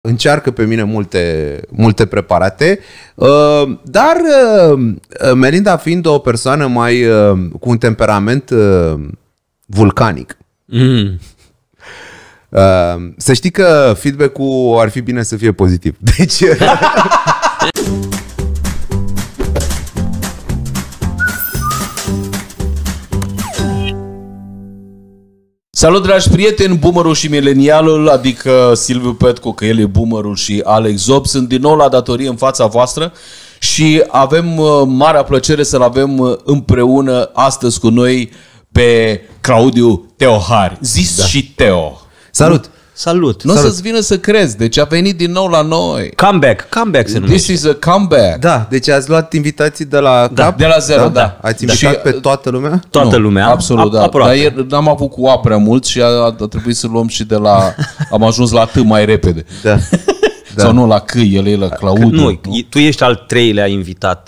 încearcă pe mine multe preparate, dar Melinda fiind o persoană mai cu un temperament vulcanic, să știi că feedback-ul ar fi bine să fie pozitiv. Deci... Salut, dragi prieteni, Boomerul și Milenialul, adică Silviu Petcu, că el e Boomerul, și Alex Zob, sunt din nou la datorie în fața voastră și avem marea plăcere să-l avem împreună astăzi cu noi pe Claudiu Teohari, zis și Teo. Salut! Salut! Nu o să-ți vină să crezi, deci a venit din nou la noi. Comeback se numește. This is a comeback. Da, deci ați luat invitații de la cap? De la zero, da. Ați invitat pe toată lumea? Toată lumea? Absolut, da. Dar ieri n-am avut cu A prea mult și a trebuit să luăm și de la... Am ajuns la T mai repede. Da. Sau nu la C, el e la Claudiu. Nu, tu ești al treilea invitat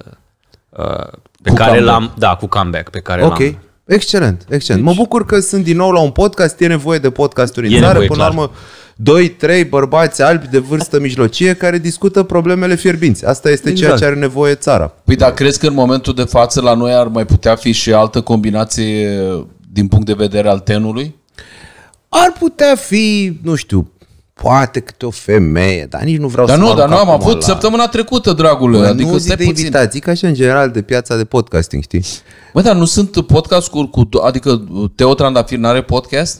pe cu care comeback. l-am... Da, cu comeback pe care Ok. l-am... Excelent, excelent. Mă bucur că sunt din nou la un podcast. E nevoie de podcasturi în E țară. nevoie, Până la clar. urmă, 2-3 bărbați albi de vârstă mijlocie care discută problemele fierbinți. Asta este ceea ce are nevoie țara. Păi dar crezi că în momentul de față la noi ar mai putea fi și altă combinație din punct de vedere al tenului? Ar putea fi, nu știu, poate câte o femeie, dar nici nu vreau Dar să nu, mă dar nu arunc am acum avut săptămâna trecută, dragule. Bă, Adică nu zic stai de puțin. invitații, ca și în general de piața de podcasting, știi? Bă, dar nu sunt podcast cu adică Teo Trandafir n-are podcast?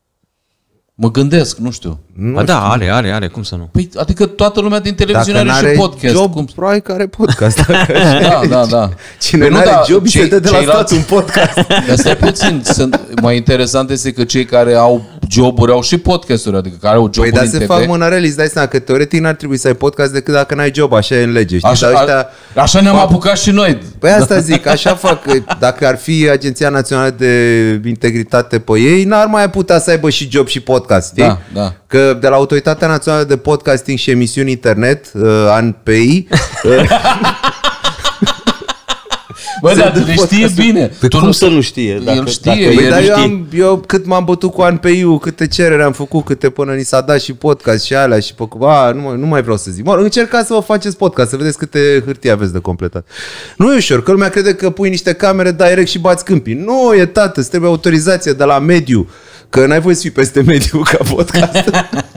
Mă gândesc, nu știu. Ba da, are, cum să nu? Păi, adică toată lumea din televiziune Dacă are n-are și podcast. job, probabil că are podcast. Da. Cine Păi nu, n-are dar job, se dă de la ceilalți- stat un podcast. Dar stai puțin, mai interesant este că cei care au joburi au și podcasturi, adică care au joburi Păi dar în se TV. fac mânăreli, îți dai seama că teoretic n-ar trebui să ai podcast decât dacă n-ai job, așa e în lege, știi? Dar ăștia... Așa ne-am apucat și noi. Păi asta zic, așa fac, că dacă ar fi Agenția Națională de Integritate pe ei, n-ar mai putea să aibă și job și podcast, știi? Da. Că de la Autoritatea Națională de Podcasting și Emisiuni Internet, ANPI, Bă, dar le știe bine. Păi cum să nu știe? El știe. Dacă Păi el dar nu știe. eu cât m-am bătut cu ANPI-ul, câte cereri am făcut, câte până ni s-a dat și podcast și alea și nu mai vreau să zic. Încercați să vă faceți podcast, să vedeți câte hârtii aveți de completat. Nu e ușor, că lumea crede că pui niște camere direct și bați câmpii. Nu, e tată, îți trebuie autorizație de la mediu, că n-ai voie să fii peste mediu ca podcast.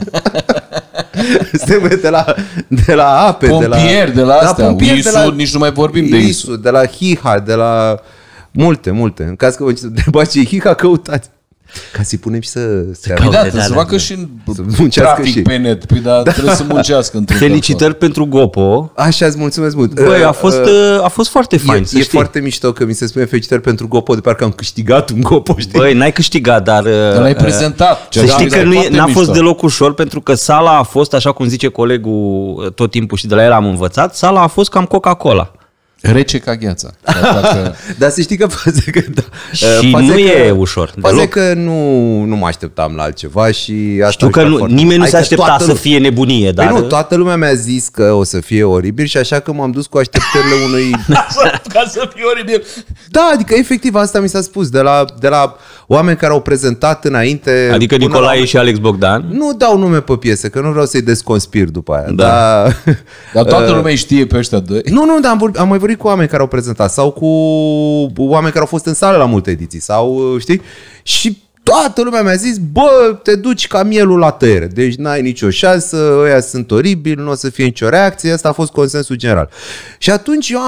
Îți trebuie de la ape, Pompieri de la astea. pompieri, ISU, nici nu mai vorbim de ISU. de la HIHA, de la multe. În caz că vă întrebați ce e HIHA, căutați. Ca să-i punem și să Păi caute, da, trebuie să da. facă și Să muncească trafic și. pe net. Păi da, trebuie să muncească într-un Felicitări pentru Gopo. Așa, îți mulțumesc mult. Băi, a fost foarte fain, să E știi. foarte mișto că mi se spune felicitări pentru Gopo, de parcă am câștigat un Gopo, știi? Băi, n-ai câștigat, dar... l-ai prezentat. Să știi că n-a fost deloc. deloc ușor, pentru că sala a fost, așa cum zice colegul tot timpul și de la el am învățat, sala a fost cam Coca-Cola. Rece ca gheața. Dar să știi că faze că... Da, Și nu e ușor, Faze deloc. că nu mă așteptam la altceva și asta Știu mi-a că plăcut foarte nimeni nu mult. se Adică aștepta toată să lumea- fie nebunie, Păi dar... nu, toată lumea mi-a zis că o să fie oribil și așa că m-am dus cu așteptările unui... Ca să fie oribil. Da, adică efectiv asta mi s-a spus de la oameni care au prezentat înainte. Adică până Nicolae la... și Alex Bogdan. Nu dau nume pe piese, că nu vreau să-i desconspir după aia. Da. Dar toată lumea îi știe pe ăștia doi. Nu, dar am mai vorbit cu oameni care au prezentat sau cu oameni care au fost în sală la multe ediții sau, știi? Și toată lumea mi-a zis, bă, te duci ca mielul la tăiere, deci n-ai nicio șansă, ăia sunt oribili, nu o să fie nicio reacție, asta a fost consensul general. Și atunci eu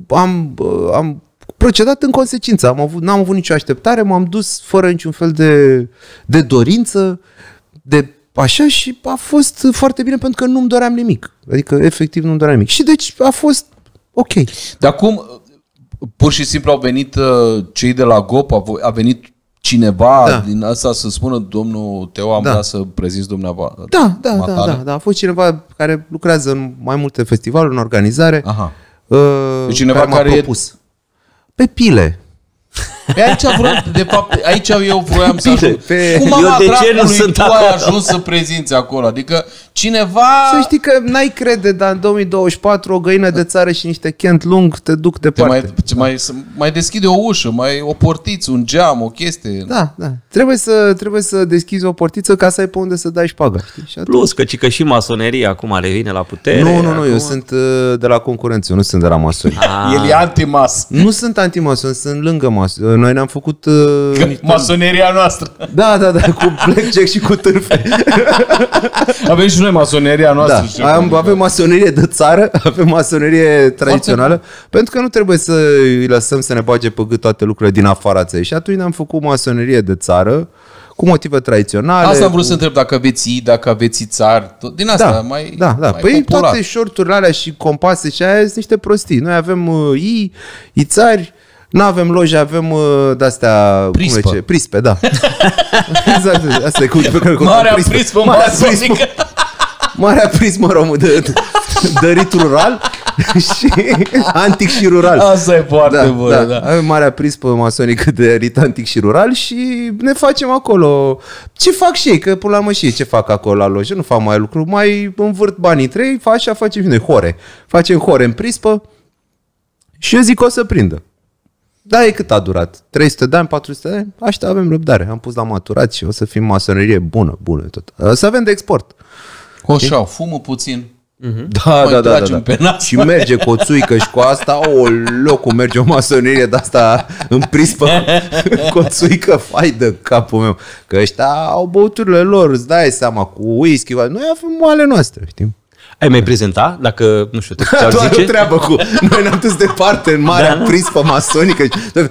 am procedat în consecință, n-am avut nicio așteptare, m-am dus fără niciun fel de dorință, de așa și a fost foarte bine pentru că nu-mi doream nimic. Adică efectiv nu-mi doream nimic. Și deci a fost ok. Dar cum pur și simplu au venit cei de la GOP, a venit cineva din asta să spună, domnul Teo, am vrea să prezinți dumneavoastră. Da. A fost cineva care lucrează în mai multe festivaluri, în organizare. Aha. Deci cineva m-a care propus. Pe pile. Pe aici vreau, de fapt, aici eu vroiam să ajung. Cum Eu am de ce nu dracului sunt tu ai acolo? ajuns să prezinți acolo? Adică cineva... Să știi că n-ai crede, dar în 2024 o găină de țară și niște chent lung te duc departe. Mai deschide o ușă, o portiță, un geam, o chestie. Da. Trebuie să deschizi o portiță ca să ai pe unde să dai șpaga. Știi? Și Plus că și masoneria acum revine la putere. Nu, eu sunt de la concurență, eu nu sunt de la masoni. El e anti-mas. Nu sunt anti-mason, sunt lângă mason. Noi ne-am făcut... Masoneria noastră. Da, cu blackjack și cu târfe. Avem și noi masoneria noastră. Da, avem masonerie de țară, avem masonerie tradițională, pentru că nu trebuie să îi lăsăm să ne bage pe gât toate lucrurile din afara țării. Și atunci ne-am făcut masonerie de țară, cu motive tradiționale. Asta am vrut să întreb, dacă aveți țar, din asta mai Păi popular. toate shorturile alea și compase și aia sunt niște prostii. Noi avem țari, nu avem loje, avem de-astea... Prispe, da. Exact, asta e cu Marea prispă masonică. Marea prismă română de rit rural și antic și rural. Asta e foarte bună, da. Avem marea prispă masonică de rit antic și rural și ne facem acolo. Ce fac și ei? Că până la urmă și ei ce fac acolo la lojă? Nu fac mai lucru, mai învârt banii trei, așa facem și noi hore. Facem hore în prispă și eu zic că o să prindă. Da, e cât a durat? 300 de ani, 400 de ani? Așa avem răbdare. Am pus la maturat și o să fim masonerie bună tot. O să avem de export. Așa, fumă puțin. Da. Și merge cu o țuică și cu asta, cum merge o masonerie de asta în prispă, cu o țuică, fai de capul meu. Că ăștia au băuturile lor, îți dai seama, cu whisky. Noi avem ale noastre, știm? Ai mai prezenta? Dacă, nu știu, te-ar zice? Doar o treabă cu... Noi ne-am dus departe în marea prispă masonică.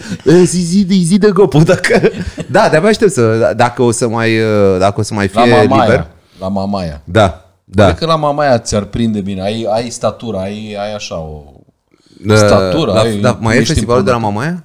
Zi de gopul, dacă... Da, de-abia aștept dacă o să mai fie liber. La Mamaia. Da. Cred că la Mamaia ți-ar prinde bine. Ai statura, ai așa o statură. Mai e festivalul de la Mamaia?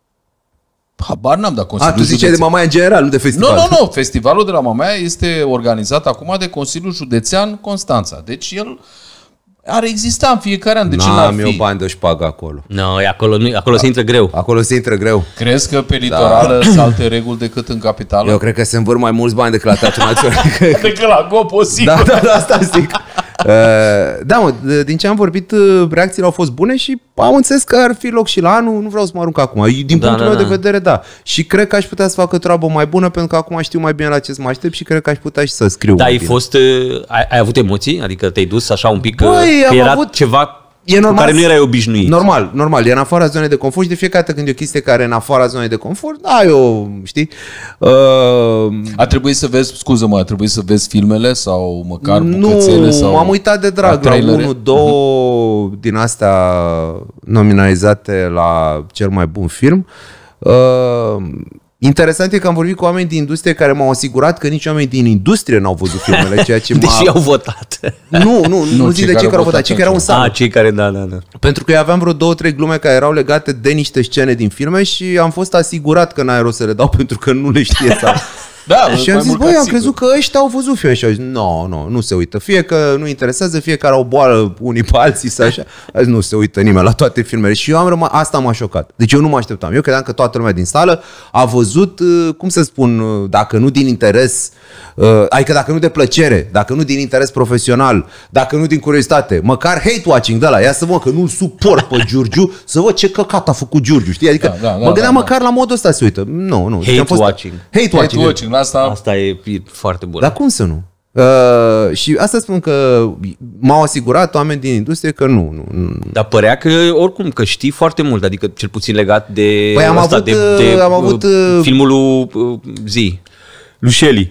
Habar n-am, dar Consiliul tu ziceai de Mamaia în general, nu de festival. Nu. Festivalul de la Mamaia este organizat acum de Consiliul Județean Constanța. Deci el ar exista în fiecare an. De ce n-ar fi? N-am eu bani de șpagă acolo. Acolo se intră greu. Acolo se intră greu. Crezi că pe litorală sunt alte reguli decât în capitală? Eu cred că se învâr mai mulți bani decât la Teatrul Național. Decât la Gopo, sigur. Da, asta zic. Din ce am vorbit, reacțiile au fost bune și am înțeles că ar fi loc și la anul. Nu vreau să mă arunc acum. Din punctul meu de vedere, da. Și cred că aș putea să fac o treabă mai bună, pentru că acum știu mai bine la ce să mă aștept și cred că aș putea și să scriu. Da, ai avut emoții? Adică te-ai dus așa un pic? Băi, că era ceva cu care nu erai obișnuit. Normal. E în afara zonei de confort și de fiecare dată când e o chestie care e în afara zonei de confort, știi? A trebuit să vezi, scuză-mă, a trebuit să vezi filmele sau măcar bucățele? Nu, m-am uitat de drag la 1-2 din astea nominalizate la cel mai bun film. Interesant e că am vorbit cu oameni din industrie care m-au asigurat că nici oameni din industrie n-au văzut filmele, ceea ce deși au votat. Nu zic de cei care au votat, cei care erau în sală. Cei care, da. Pentru că eu aveam vreo 2-3 glume care erau legate de niște scene din filme și am fost asigurat că n-ai rost să le dau pentru că nu le știe sală. Da, și am zis, am crezut că ăștia au văzut filme și au zis, nu se uită. Fie că nu interesează, fie că au boală unii pe alții sau așa. Nu se uită nimeni la toate filmele. Și eu am rămas, asta m-a șocat. Deci eu nu mă așteptam. Eu credeam că toată lumea din sală a văzut, cum să spun, dacă nu din interes, adică dacă nu de plăcere, dacă nu din interes profesional, dacă nu din curiozitate, măcar hate-watching de ăla. Ia să văd că nu-l suport pe Giurgiu, să văd ce căcat a făcut Giurgiu, știi? Adică mă gândeam măcar la modul ăsta să uită. Nu. Hate-watching. Hate-watching. Asta e foarte bun. Dar cum să nu? Și asta spun că m-au asigurat oameni din industrie că nu. Dar părea că oricum că știi foarte mult, adică cel puțin legat de păi am avut filmul lui Lușeli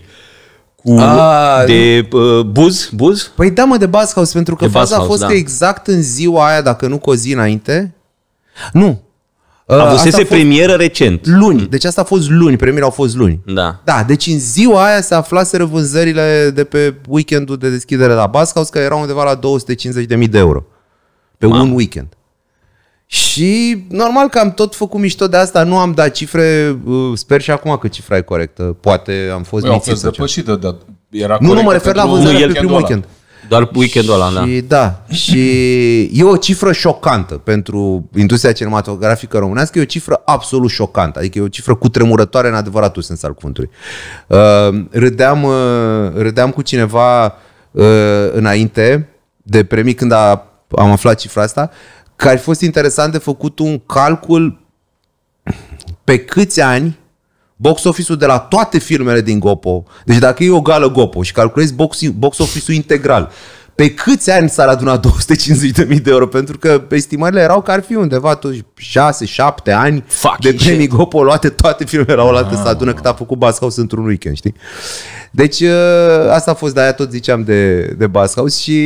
de Buz? Păi da, de Bathhouse, pentru că faza a fost că exact în ziua aia, dacă nu cu o zi înainte. Nu. Avusese premieră recent. Luni. Deci asta a fost luni. Premierele au fost luni. Da. Deci în ziua aia se aflaseră vânzările de pe weekendul de deschidere la Bathhouse, că erau undeva la 250.000 de euro. Pe un weekend. Și normal că am tot făcut mișto de asta. Nu am dat cifre. Sper și acum că cifra e corectă. Poate am fost mințit. Au fost depășită, dar era nu mă refer la vânzările pe primul weekend. Doar weekendul ăla, Și e o cifră șocantă pentru industria cinematografică românească, e o cifră absolut șocantă, adică e o cifră cutremurătoare în adevăratul sens al cuvântului. Râdeam cu cineva înainte de premii, când am aflat cifra asta, că ar fi fost interesant de făcut un calcul pe câți ani box office-ul de la toate filmele din Gopo. Deci dacă e o gală Gopo și calculezi box office-ul integral, pe câți ani s-ar aduna 250.000 de euro? Pentru că estimările erau că ar fi undeva 6-7 ani de premii Gopo luate, toate filmele erau luate să adună cât a făcut Basshaus într-un weekend, știi? Deci asta a fost, de aia tot ziceam de Basshaus și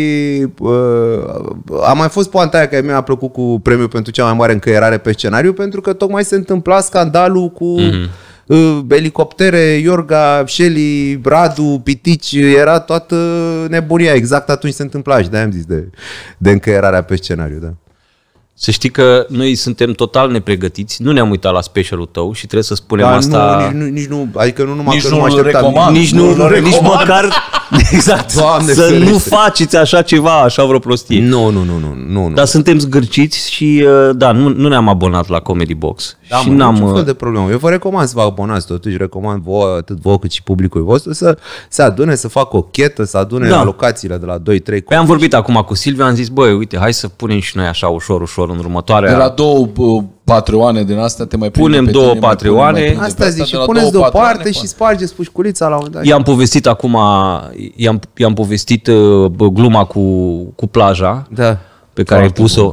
a mai fost poanta aia că mi-a plăcut cu premiul pentru cea mai mare încăierare pe scenariu, pentru că tocmai se întâmpla scandalul cu elicoptere, Iorga, Shelly, Radu, Pitici, era toată nebunia. Exact atunci se întâmpla și de-aia am zis de încăierarea pe scenariu, da. Să știi că noi suntem total nepregătiți, nu ne-am uitat la specialul tău și trebuie să spunem asta. Nici nu, adică nu numai nici că nu nu așteptam. Nici măcar, exact, Doamne să ferește. Nu faceți așa ceva, așa vreo prostie. Nu. Dar suntem zgârciți și da, nu ne-am abonat la Comedy Box. Da, și niciun fel de problemă. Eu vă recomand să vă abonați, totuși recomand vouă, atât vouă cât și publicului vostru să se adune, să facă o chetă, să adune alocațiile de la 2-3. Păi am vorbit acum cu Silviu, am zis, băi, uite, hai să punem și noi așa ușor în următoarea. De la 2 Patreoane din astea te mai punem 2 Patreoane. Asta zic, și puneți deoparte și spargeți pușculița la un dat. I-am povestit acum, i-am povestit gluma cu plaja. Da. Pe care ai pus-o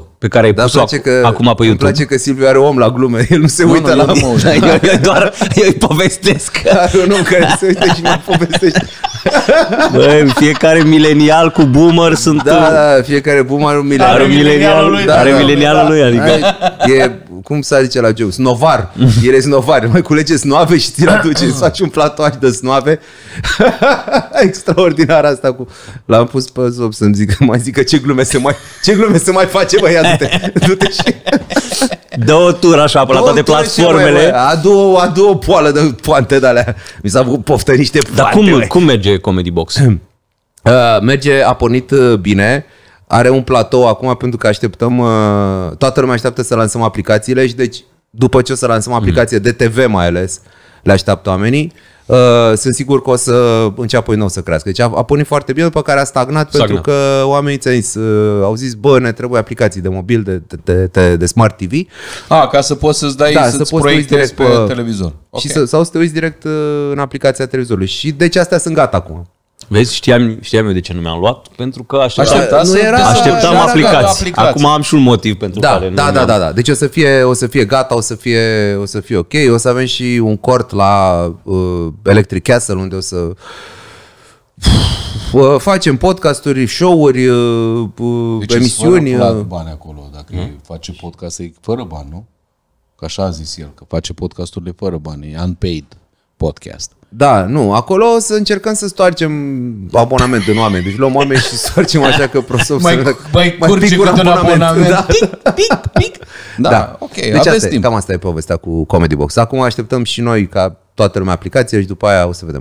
acum pe YouTube. Îmi place că Silviu are om la glume, el nu se uită la eu doar îi povestesc. Are un om care se uită și nu povestește. Băi, fiecare milenial cu boomer sunt... Da, fiecare boomer are un milenial. Are milenialul lui, are milenialul lui, adică... E, cum s-a zice la Joe, snovar. El e snovar, mai culege snoave și ți-l aduce, îți faci un platoaj de snoave. Extraordinar asta cu... L-am pus pe Zob să-mi zică ce glume se mai face, băi, du-te și... Dă o tură așa pe la toate platformele. Adu o poală de poante de-alea. Mi s-a făcut poftă niște poante. Dar cum merge Comedy Box? Merge, a pornit bine. Are un platou acum pentru că așteptăm, toată lumea așteaptă să lansăm aplicațiile și deci după ce o să lansăm aplicație de TV mai ales, le așteaptă oamenii. Sunt sigur că o să înceapă din nou să crească. Deci a pornit foarte bine, după care a stagnat. Pentru că oamenii au zis, bă, ne trebuie aplicații de mobil, de Smart TV. Ca să poți să-ți dai, să-ți proiectezi pe televizor. Și sau să te uiți direct în aplicația televizorului. Și deci astea sunt gata acum. Vezi, știam eu de ce nu mi-am luat, pentru că așteptam aplicații. Acum am și un motiv pentru care nu. Da. Deci o să fie gata, o să fie ok. O să avem și un cort la Electric Castle unde o să facem podcasturi, show-uri, deci emisiuni. Fără bani acolo, dacă face podcast e fără bani, nu? Că așa a zis el, că face podcasturile fără bani, e unpaid podcast. Da, nu, acolo o să încercăm să stoarcem abonament în oameni. Deci luăm oameni și stoarcem așa că prosop mai curge cât un abonament. Da. Pic. Da, ok, deci cam asta e povestea cu Comedy Box. Acum așteptăm și noi ca toată lumea aplicație și după aia o să vedem,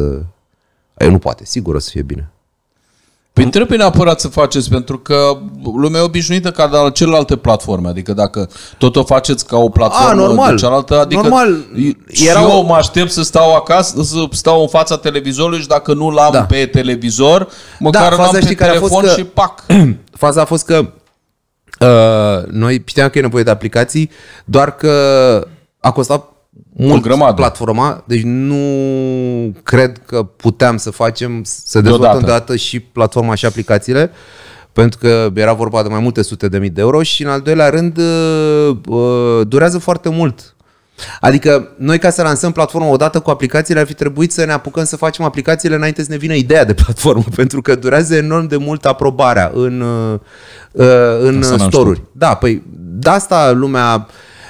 sigur o să fie bine. Păi trebuie neapărat să faceți, pentru că lumea e obișnuită ca de la celelalte platforme. Adică dacă tot o faceți ca o platformă de cealaltă, adică normal. Eu mă aștept să stau acasă, să stau în fața televizorului și dacă nu l-am pe televizor, măcar l-am pe telefon și pac. Faza a fost că noi știam că e nevoie de aplicații, doar că a costat mult platforma, deci nu cred că puteam să dezvoltăm deodată și platforma și aplicațiile, pentru că era vorba de mai multe sute de mii de euro și în al doilea rând durează foarte mult. Adică noi ca să lansăm platforma odată cu aplicațiile ar fi trebuit să ne apucăm să facem aplicațiile înainte să ne vină ideea de platformă, pentru că durează enorm de mult aprobarea în store-uri. Da, păi de asta lumea...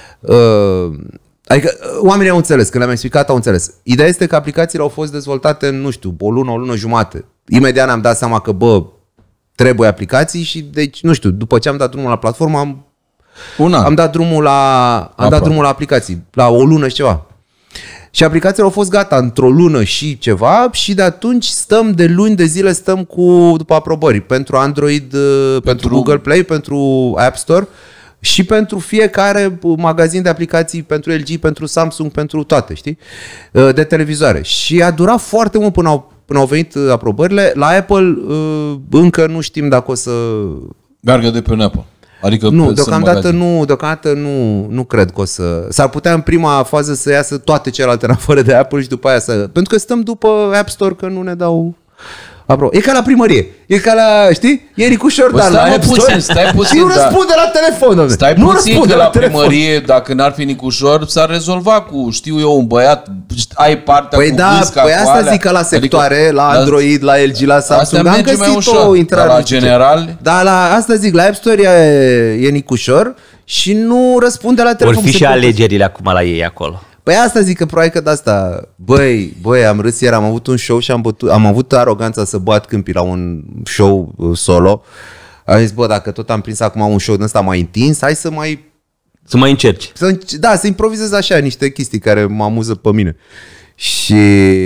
Adică oamenii au înțeles, când le-am explicat au înțeles. Ideea este că aplicațiile au fost dezvoltate în, o lună jumate. Imediat ne-am dat seama că, trebuie aplicații și deci, după ce am dat drumul la platformă, am dat drumul la aplicații, la o lună și ceva. Și aplicațiile au fost gata într-o lună și ceva și de atunci de luni de zile stăm după aprobări pentru Android, pentru Google Play, pentru App Store și pentru fiecare magazin de aplicații, pentru LG, pentru Samsung, pentru toate, știi? De televizoare. Și a durat foarte mult până până au venit aprobările. La Apple încă nu știm dacă o să... Meargă de pe un Apple. Adică nu, deocamdată nu cred că o să... S-ar putea în prima fază să iasă toate celelalte în afară de Apple și după aia să... Pentru că stăm după App Store că nu ne dau... E ca la primărie. E ca la, știi? E Nicușor, dar la App Store. Stai puțin, și nu răspunde la telefon, domnule. Stai puțin că la primărie, dacă n-ar fi Nicușor, s-ar rezolva cu, știu eu, un băiat, ai partea cu visca, păi asta zic că la sectoare, adică, la Android, la LG, la Samsung, am găsit o intrare. La general? Da, asta zic, la App Store e Nicușor și nu răspunde la telefon. Vor fi și alegerile acum la ei acolo. Păi asta zic că probabil că de asta, băi, am râs ieri, am avut un show și am avut aroganța să bat câmpii la un show solo. Am zis, dacă tot am prins acum un show din ăsta mai întins, hai să mai... Să mai încerci. Să improvizez așa niște chestii care mă amuză pe mine. Și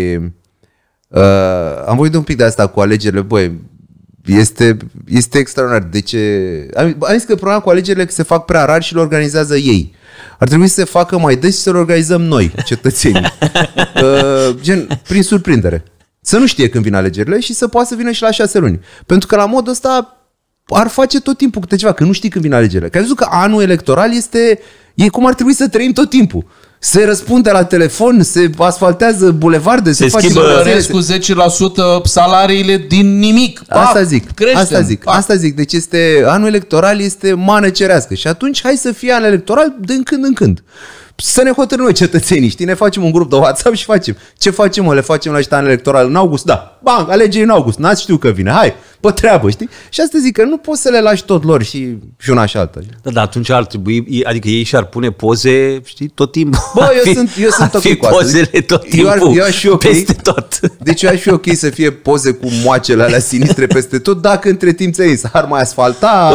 am vorbit un pic de asta cu alegerile, este extraordinar. De ce? Am zis că problema cu alegerile că se fac prea rar și le organizează ei. Ar trebui să se facă mai des și să le organizăm noi, cetățenii. Gen, prin surprindere. Să nu știe când vin alegerile și să poată să vină și la 6 luni. Pentru că la modul ăsta ar face tot timpul câte ceva, că nu știi când vin alegerile. Că ai văzut că anul electoral e cum ar trebui să trăim tot timpul. Se răspunde la telefon, se asfaltează bulevarde, se schimbă cu 10% salariile din nimic. Asta zic. Deci anul electoral este mană cerească. Și atunci hai să fie an electoral din când în când. Să ne hotărâm noi cetățenii, știi? Ne facem un grup de WhatsApp și facem. Ce facem, mă? Le facem la an electoral în august? Da. Bang, alegeri în august. N-ați știu că vine. Hai, pe treabă, știi? Și asta zic că nu poți să le lași tot lor și una și alta. Da, dar atunci ar trebui, adică ei și-ar pune poze, știi, tot timpul. Bă, eu sunt ok cu asta. Pozele tot timpul, eu aș fi okay. Peste tot. Deci eu aș fi ok să fie poze cu moacele alea sinistre peste tot, dacă între timp ți-ai ar mai asfalta,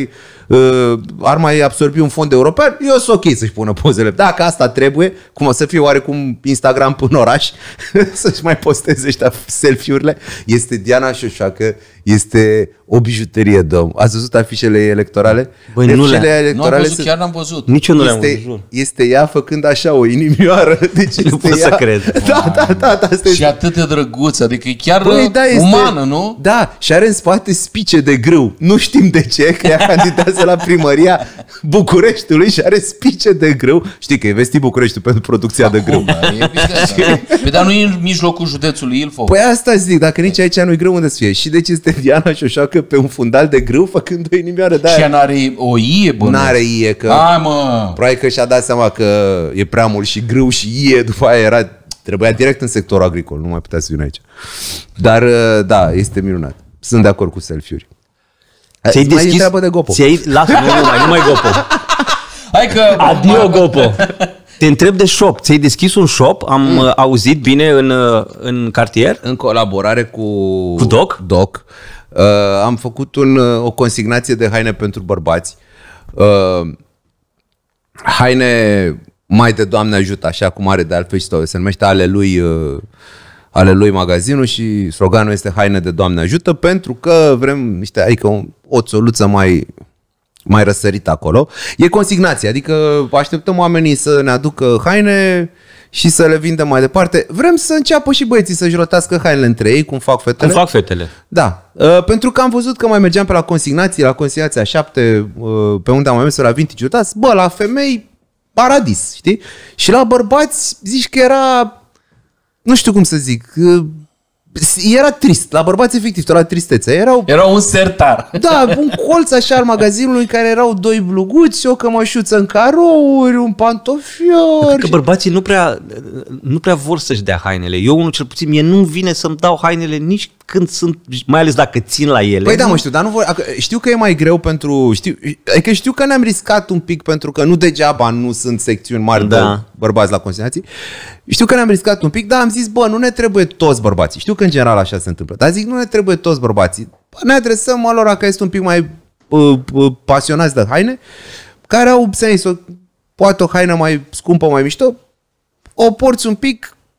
ar mai absorbi un fond european, eu sunt ok să-și pună pozele. Dacă asta trebuie, cum o să fie oarecum Instagram până oraș, să-și mai posteze ăștia selfie-urile. Este Diana Șoșoacă, este o bijuterie, domn. Ați văzut afișele electorale? Băi, nu am văzut, chiar n-am văzut. Nici eu nu le-am văzut. Este ea făcând așa o inimioară. Deci nu pot să cred. Da. Și atât de drăguț, adică e chiar umană, nu? Da, și are în spate spice de grâu. Nu știm de ce, că ea candidează la primăria Bucureștiului și are spice de grâu. Știi că e vestit Bucureștiul pentru producția de grâu. Păi dar nu e în mijlocul județului Ilfov. Păi asta zic, dacă nici aici nu-i grâu, unde să fie? Și deci este Diana Șoșoacă pe un fundal de grâu făcând o inimioară de aia. Și ea n-are o ie, bă? N-are ie, că... Hai, mă! Probabil că și-a dat seama că e prea mult și grâu și ie, după aia trebuia direct în sectorul agricol, nu mai putea să vină aici. Dar, da, este minunat. Sunt de acord cu selfie-uri. Ți-ai deschis? Treabă de Gopo. Lasă, nu mai Gopo. Hai că... Adio, Gopo. Te întreb de shop. Ți-ai deschis un shop, am auzit bine în cartier? În colaborare cu Doc. Am făcut o consignație de haine pentru bărbați. Haine mai de Doamne ajută, așa cum are de altfel și tot. Se numește ale lui magazinul și sloganul este haine de Doamne ajută, pentru că vrem o țoluță mai răsărită acolo. E consignație, adică așteptăm oamenii să ne aducă haine și să le vindem mai departe. Vrem să înceapă și băieții să-și rotească hainele între ei, cum fac fetele. Da, pentru că am văzut că mai mergeam pe la consignația 7, pe unde am mai mers la Vintage Utas, la femei paradis, știi? Și la bărbați zici că era, nu știu cum să zic, era trist. La bărbați efectiv, la tristețe. Era un sertar. Da, un colț așa al magazinului în care erau 2 bluguți, o cămășuță în carouri, un pantofior. Cred că bărbații nu prea vor să-și dea hainele. Eu, unul cel puțin, mie nu-mi vine să-mi dau hainele nici când sunt, mai ales dacă țin la ele. Păi da, știu, dar știu că e mai greu pentru... Știu că ne-am riscat un pic pentru că nu degeaba nu sunt secțiuni mari de bărbați la consignații. Știu că ne-am riscat un pic, dar am zis, nu ne trebuie toți bărbații. Știu că în general așa se întâmplă. Dar zic, nu ne trebuie toți bărbații. Ne adresăm alora care sunt un pic mai pasionați de haine, care au poate o haină mai scumpă, mai mișto, o porți un pic,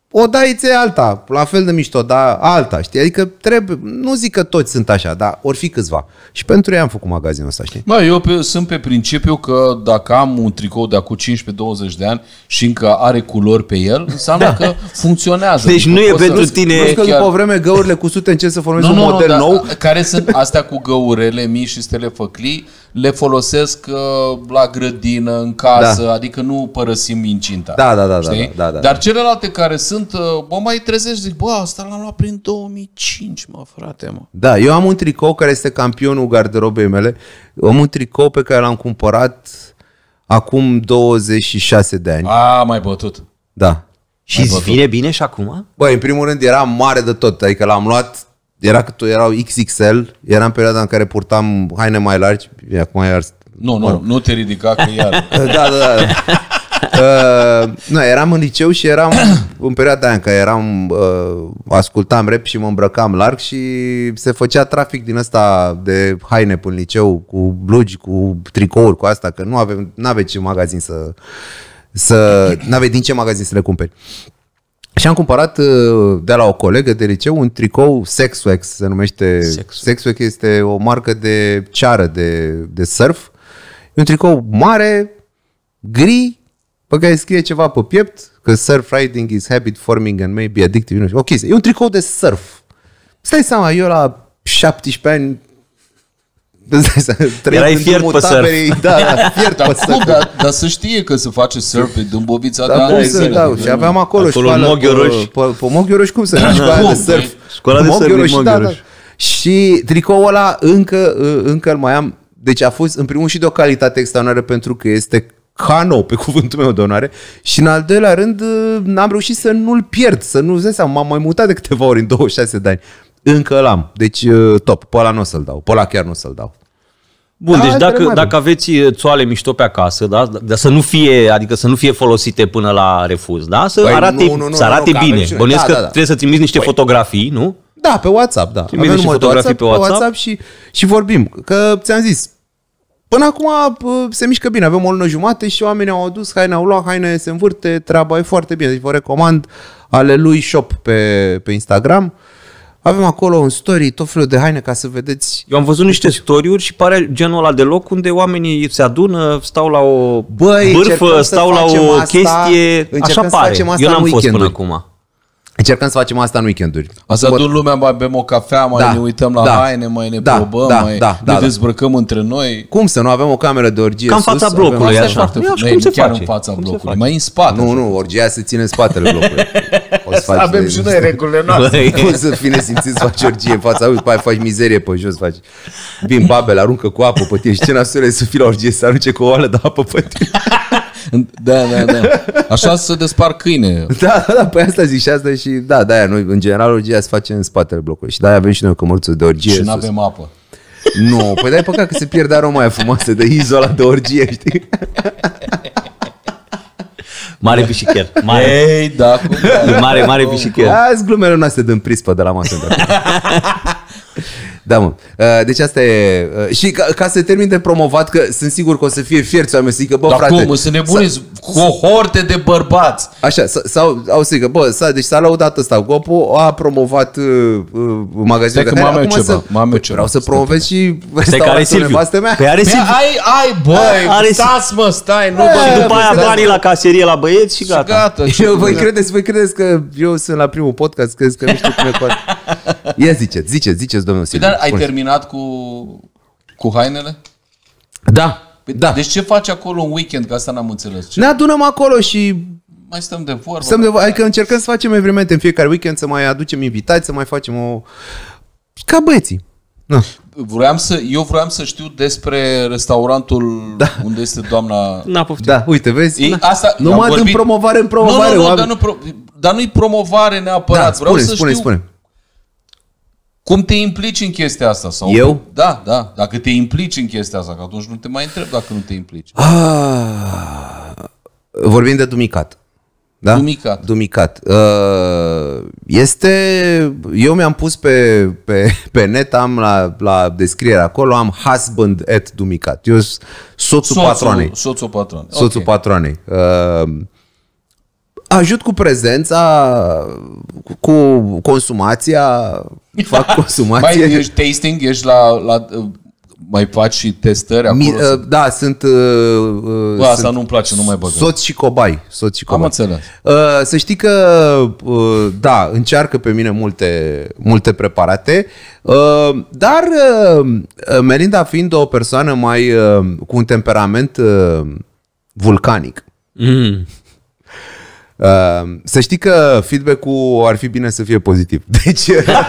odaiță e alta, la fel de mișto, dar alta, știi? Adică trebuie, nu zic că toți sunt așa, dar ori fi câțiva. Și pentru ei am făcut magazinul ăsta, știi? Bă, eu sunt pe principiu că dacă am un tricou de acum 15-20 de ani și încă are culori pe el, înseamnă că funcționează. Deci nu e pentru tine... Plus că după o vreme găurile cu sute încep să formeze un model nou. Care sunt astea cu găurele mici și stele făclii, le folosesc la grădină, în casă, adică nu părăsim incinta. Da. Dar celelalte care sunt, mai trezești, zic, bă, asta l-am luat prin 2005, mă, frate, mă. Da, eu am un tricou care este campionul garderobei mele. Am un tricou pe care l-am cumpărat acum 26 de ani. Mai bătut. Da. Și îți vine bine și acum? Băi, în primul rând era mare de tot, adică l-am luat, erau XXL, era în perioada în care purtam haine mai largi, acum iar... Nu te ridica că iar... Da. Nu, eram în liceu și eram în perioada aia în care ascultam rap și mă îmbrăcam larg și se făcea trafic din ăsta de haine până în liceu, cu blugi, cu tricouri, cu asta, că n-aveai ce magazin n-aveai din ce magazin să le cumperi. Și am cumpărat de la o colegă de liceu un tricou Sexwax, se numește. Sexwax este o marcă de ceară de surf. E un tricou mare, gri, pe care scrie ceva pe piept, că surf riding is habit forming and may be addictive. Ok, e un tricou de surf. Stai seama, eu la 17 ani erai fiert pe surf. Fiert pe surf. Dar să știe că se face surf pe Dâmbovița de ani de zile. Și aveam acolo școală pe Moghioroș, cum se numește? Școala de surf. Școala de surf din Moghioroș. Și tricoul ăla încă îl mai am. Deci a fost în primul și de o calitate extraordinară pentru că este cano, pe cuvântul meu de onoare, și în al doilea rând n-am reușit să nu-l pierd, să nu-ți dai seama, m-am mai mutat de câteva ori în 26 de ani. Încă l-am. Deci top, pe ăla nu o să-l dau, pe ăla chiar nu o să-l dau. Bun, deci dacă aveți țoale mișto pe acasă, da? Dar să nu fie folosite până la refuz, da? Să arate bine. Bănuiesc că trebuie să trimiți niște fotografii, nu? Da, pe WhatsApp, da. Avem niște fotografii pe WhatsApp și vorbim. Că ți-am zis, până acum se mișcă bine. Avem o lună jumate și oamenii au adus haine, au luat haine, se învârte, treaba e foarte bine. Deci vă recomand ale lui Shop pe Instagram. Avem acolo un story, tot felul de haine ca să vedeți. Eu am văzut niște story-uri și pare genul ăla de loc unde oamenii se adună, stau la o bârfă, stau la o chestie, așa pare. Eu n-am fost până acum. Încercăm să facem asta în weekenduri. Să adun lumea, mai bem o cafea, mai ne uităm la haine, mai ne probăm, ne dezbrăcăm între noi. Cum să nu avem o cameră de orgie ca în fața blocului, așa. Chiar în fața blocului, mai în spate. Nu, orgia se ține în spatele blocului. Avem și noi regulile noastre. Cum să fii nesimțit să faci orgie în fața, după aia faci mizerie pe jos, faci. Vin babele, aruncă cu apă pe tine și ce nasoare să fii la orgie, să arunce cu o oală de apă pe tine. Da. Așa se despar câine. Da, păi asta zic și asta și de-aia noi, în general, orgia se face în spatele blocului și de-aia avem și noi cămăruță de orgie. Și n-avem apă. Nu, păi e păcat că se pierde aroma aia frumoasă de izola de orgie, știi? Mare pișicher. Ei, da, cum mare pișicher. Azi glumele noastre dăm prispă de la masă. Da, mă. Deci asta e... Și ca să termin de promovat, că sunt sigur că o să fie fierți oameni să zică, bă, frate... Dar cum? Sunt nebuniți cohorte de bărbați. Așa, au să zică, bă, deci s-a lăudat ăsta. Gopo a promovat magazinul de haine. Acum vreau să promovez și restauratul nevastă mea. Păi are Silviu. Băi, stai, nu și după aia banii la caserie la băieți și gata. Voi credeți că eu sunt la primul podcast, credeți că nu știu cum e cu asta? Ia ziceți, domnul Silviu. Dar ai terminat cu hainele? Da. Deci ce faci acolo în weekend? Că asta n-am înțeles. Ne adunăm acolo și... Mai stăm de vorbă. Adică încercăm să facem evenimente în fiecare weekend, să mai aducem invitați, să mai facem o... Ca băieții. No. Eu vroiam să știu despre restaurantul unde este doamna... Da, uite, vezi? Asta, numai din promovare în promovare. Dar nu-i promovare neapărat. Spune. Cum te implici în chestia asta? Sau eu? Da. Dacă te implici în chestia asta, că atunci nu te mai întreb dacă nu te implici. Vorbim de Dumicat. Da? Dumicat. Eu mi-am pus pe net, am la descriere acolo, am husband at Dumicat. Eu sunt soțul patroanei. Soțul patroanei. Ajut cu prezența, cu consumația, fac consumație. Mai ești tasting, ești la mai faci și testări acolo? Da, sunt... asta nu-mi place, nu mai băgă. Soț și cobai. Am înțeles. Să știi că, da, încearcă pe mine multe preparate, dar Melinda fiind o persoană mai cu un temperament vulcanic, să știi că feedback-ul ar fi bine să fie pozitiv. Deci...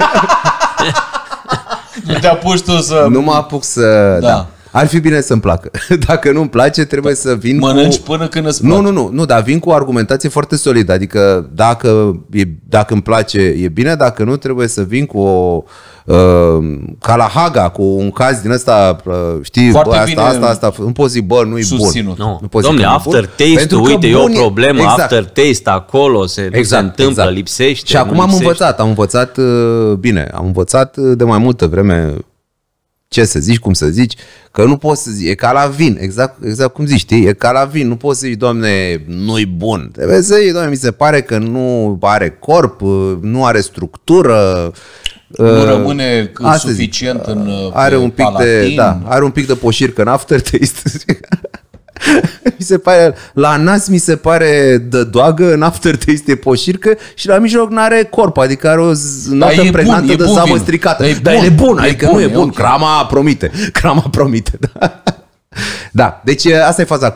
Nu te apuci tu să... Nu mă apuc să... Da. Ar fi bine să-mi placă. Dacă nu-mi place, trebuie să vin mănânci până când îți place. Nu, dar vin cu o argumentație foarte solidă. Adică dacă îmi place, e bine. Dacă nu, trebuie să vin cu o... ca la Haga, cu un caz din ăsta, știi, bă, asta, nu poți zi, bă, nu-i bun. Nu poți Dom'le, aftertaste-ul, uite, e o problemă, exact. Aftertaste acolo, se întâmplă, lipsește. Și acum am învățat bine, am învățat de mai multă vreme ce să zici, cum să zici, că nu poți să zici, e ca la vin, exact cum zici, știi, e ca la vin, nu poți să zici, Doamne, nu-i bun. Trebuie să zici, Doamne, mi se pare că nu are corp, nu are structură, nu rămâne suficient în are un pic are un pic de poșircă în aftertaste. Mi se pare, la nas mi se pare de doagă, în aftertaste e poșircă și la mijloc n-are corp, adică are o notă pregnantă de savă stricată. Dar e bun, adică nu e bun. Okay. Crama promite. Da. Da, deci asta e faza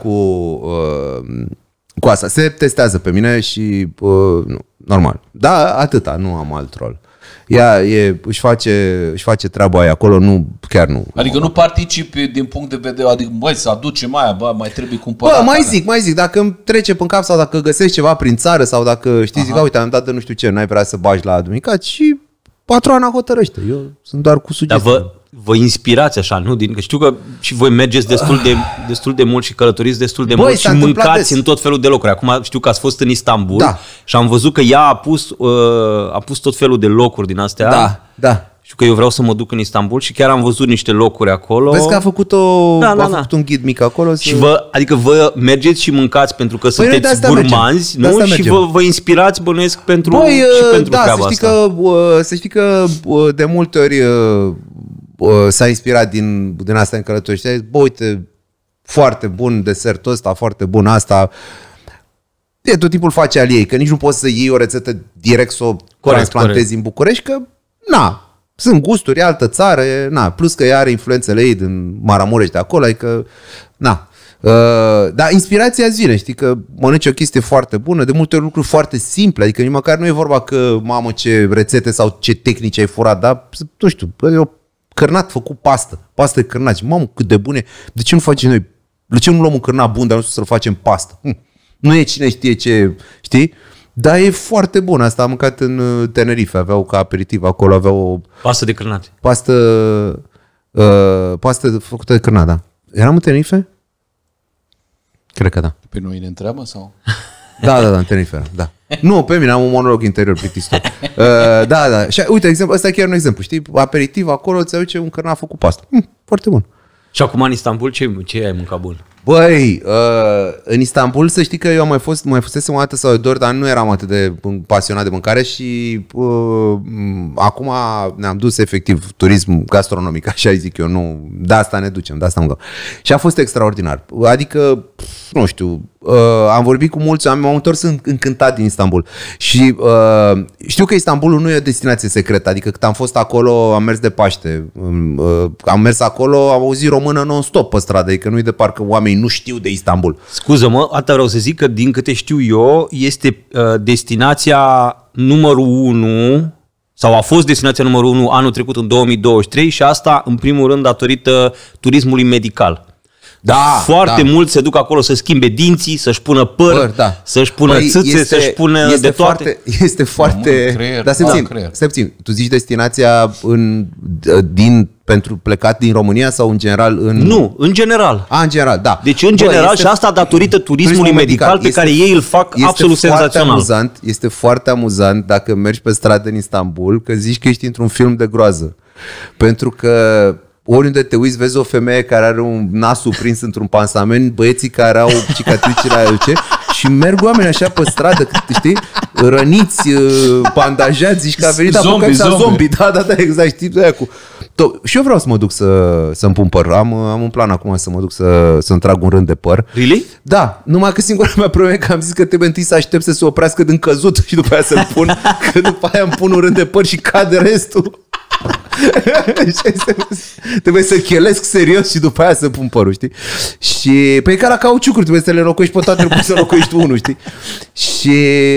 cu asta. Se testează pe mine și normal. Da, atâta, nu am alt rol. Ea își face treaba aia acolo, chiar nu. Adică nu participi din punct de vedere, adică băi, să aducem aia, mai trebuie cumpărat. Bă, mai zic, dacă îmi trece pe cap sau dacă găsești ceva prin țară sau dacă știi, zic, uite, am dat de nu știu ce, n-ai vrea să bagi la Dumicat și patroana hotărăște. Eu sunt doar cu sugestii. Dar vă inspirați așa, nu? Că știu că și voi mergeți destul de mult și călătoriți destul de mult și mâncați în tot felul de locuri. Acum știu că ați fost în Istanbul și am văzut că ea a pus tot felul de locuri din astea. Da. Știu că eu vreau să mă duc în Istanbul și chiar am văzut niște locuri acolo. Vezi că a făcut un ghid mic acolo. Și adică vă mergeți și mâncați pentru că sunteți gurmanzi, nu? Și vă inspirați, bănuiesc, pentru treaba asta. Să știi că de multe ori s-a inspirat din asta în călătorie și a zis, bă, uite, foarte bun desertul ăsta, foarte bun asta. Tot timpul face al ei, că nici nu poți să iei o rețetă direct să o transplantezi în București, că sunt gusturi, e altă țară, plus că ea are influențele ei din Maramureș de acolo, adică, dar inspirația îți vine, știi, că mănânci o chestie foarte bună, de multe ori lucruri foarte simple, adică nici măcar nu e vorba că, mamă, ce rețete sau ce tehnici ai furat, dar, nu știu, cărnat făcut pastă de cărnat. Mamă, cât de bune. De ce nu facem noi? De ce nu luăm un cărnat bun, dar nu să-l facem pastă? Nu e cine știe ce, știi? Dar e foarte bun. Asta am mâncat în Tenerife. Aveau ca aperitiv acolo, aveau o pastă de cărnat. Pastă făcută de cărnat, da. Eram în Tenerife? Cred că da. Pe noi ne întreabă sau? Da, în Tenerife, da. Nu, pe mine am un monolog interior plictisitor. Da. Și uite, ăsta e chiar un exemplu, știi? Aperitiv acolo, ți aduce un cărnat făcut pastă. Foarte bun. Și acum în Istanbul ce ai mâncat bun? Băi, în Istanbul să știi că eu mai fusesem o dată sau de ori, dar nu eram atât de pasionat de mâncare și acum ne-am dus efectiv turism gastronomic, așa zic eu, nu, de asta ne ducem, de asta mâncăm. Și a fost extraordinar. Adică, nu știu, am vorbit cu mulți oameni, m-am întors încântat din Istanbul. Și știu că Istanbulul nu e o destinație secretă, adică când am fost acolo, am mers de Paște, am mers acolo, am auzit română non-stop pe stradă, adică nu-i de parcă oamenii nu știu de Istanbul. Scuză-mă, asta vreau să zic că din câte știu eu, este destinația numărul 1 sau a fost destinația numărul 1 anul trecut în 2023 și asta în primul rând datorită turismului medical. Foarte mulți se duc acolo să schimbe dinții, să-și pună păr, să-și pună țâțe, să-și pună de toate. Este foarte... Dar stai puțin, tu zici destinația pentru plecat din România sau în general? Nu, în general. În general, da. Deci în general și asta datorită turismului medical pe care ei îl fac absolut senzațional. Este foarte amuzant dacă mergi pe stradă în Istanbul că zici că ești într-un film de groază. Pentru că oriunde te uiți, vezi o femeie care are un nasul prins într-un pansament, băieții care au cicatricile aia, și merg oameni așa pe stradă, știi, răniți, bandajați, zici că a venit apocalypsa zombie. Da, exact, știi, de aia cu... Și eu vreau să mă duc să-mi pun păr. Am un plan acum să mă duc să-mi trag un rând de păr. Really? Da, numai că singura mea problemă e că am zis că trebuie întâi să aștept să se oprească din căzut și după aia să-l pun, că după aia îmi pun un rând de păr și cade restul. Trebuie să chelesc serios și după aia să pun părul, știi? Și pe ca la cauciucuri trebuie să le locuiești pe toate, trebuie să locuiești unul, știi? Și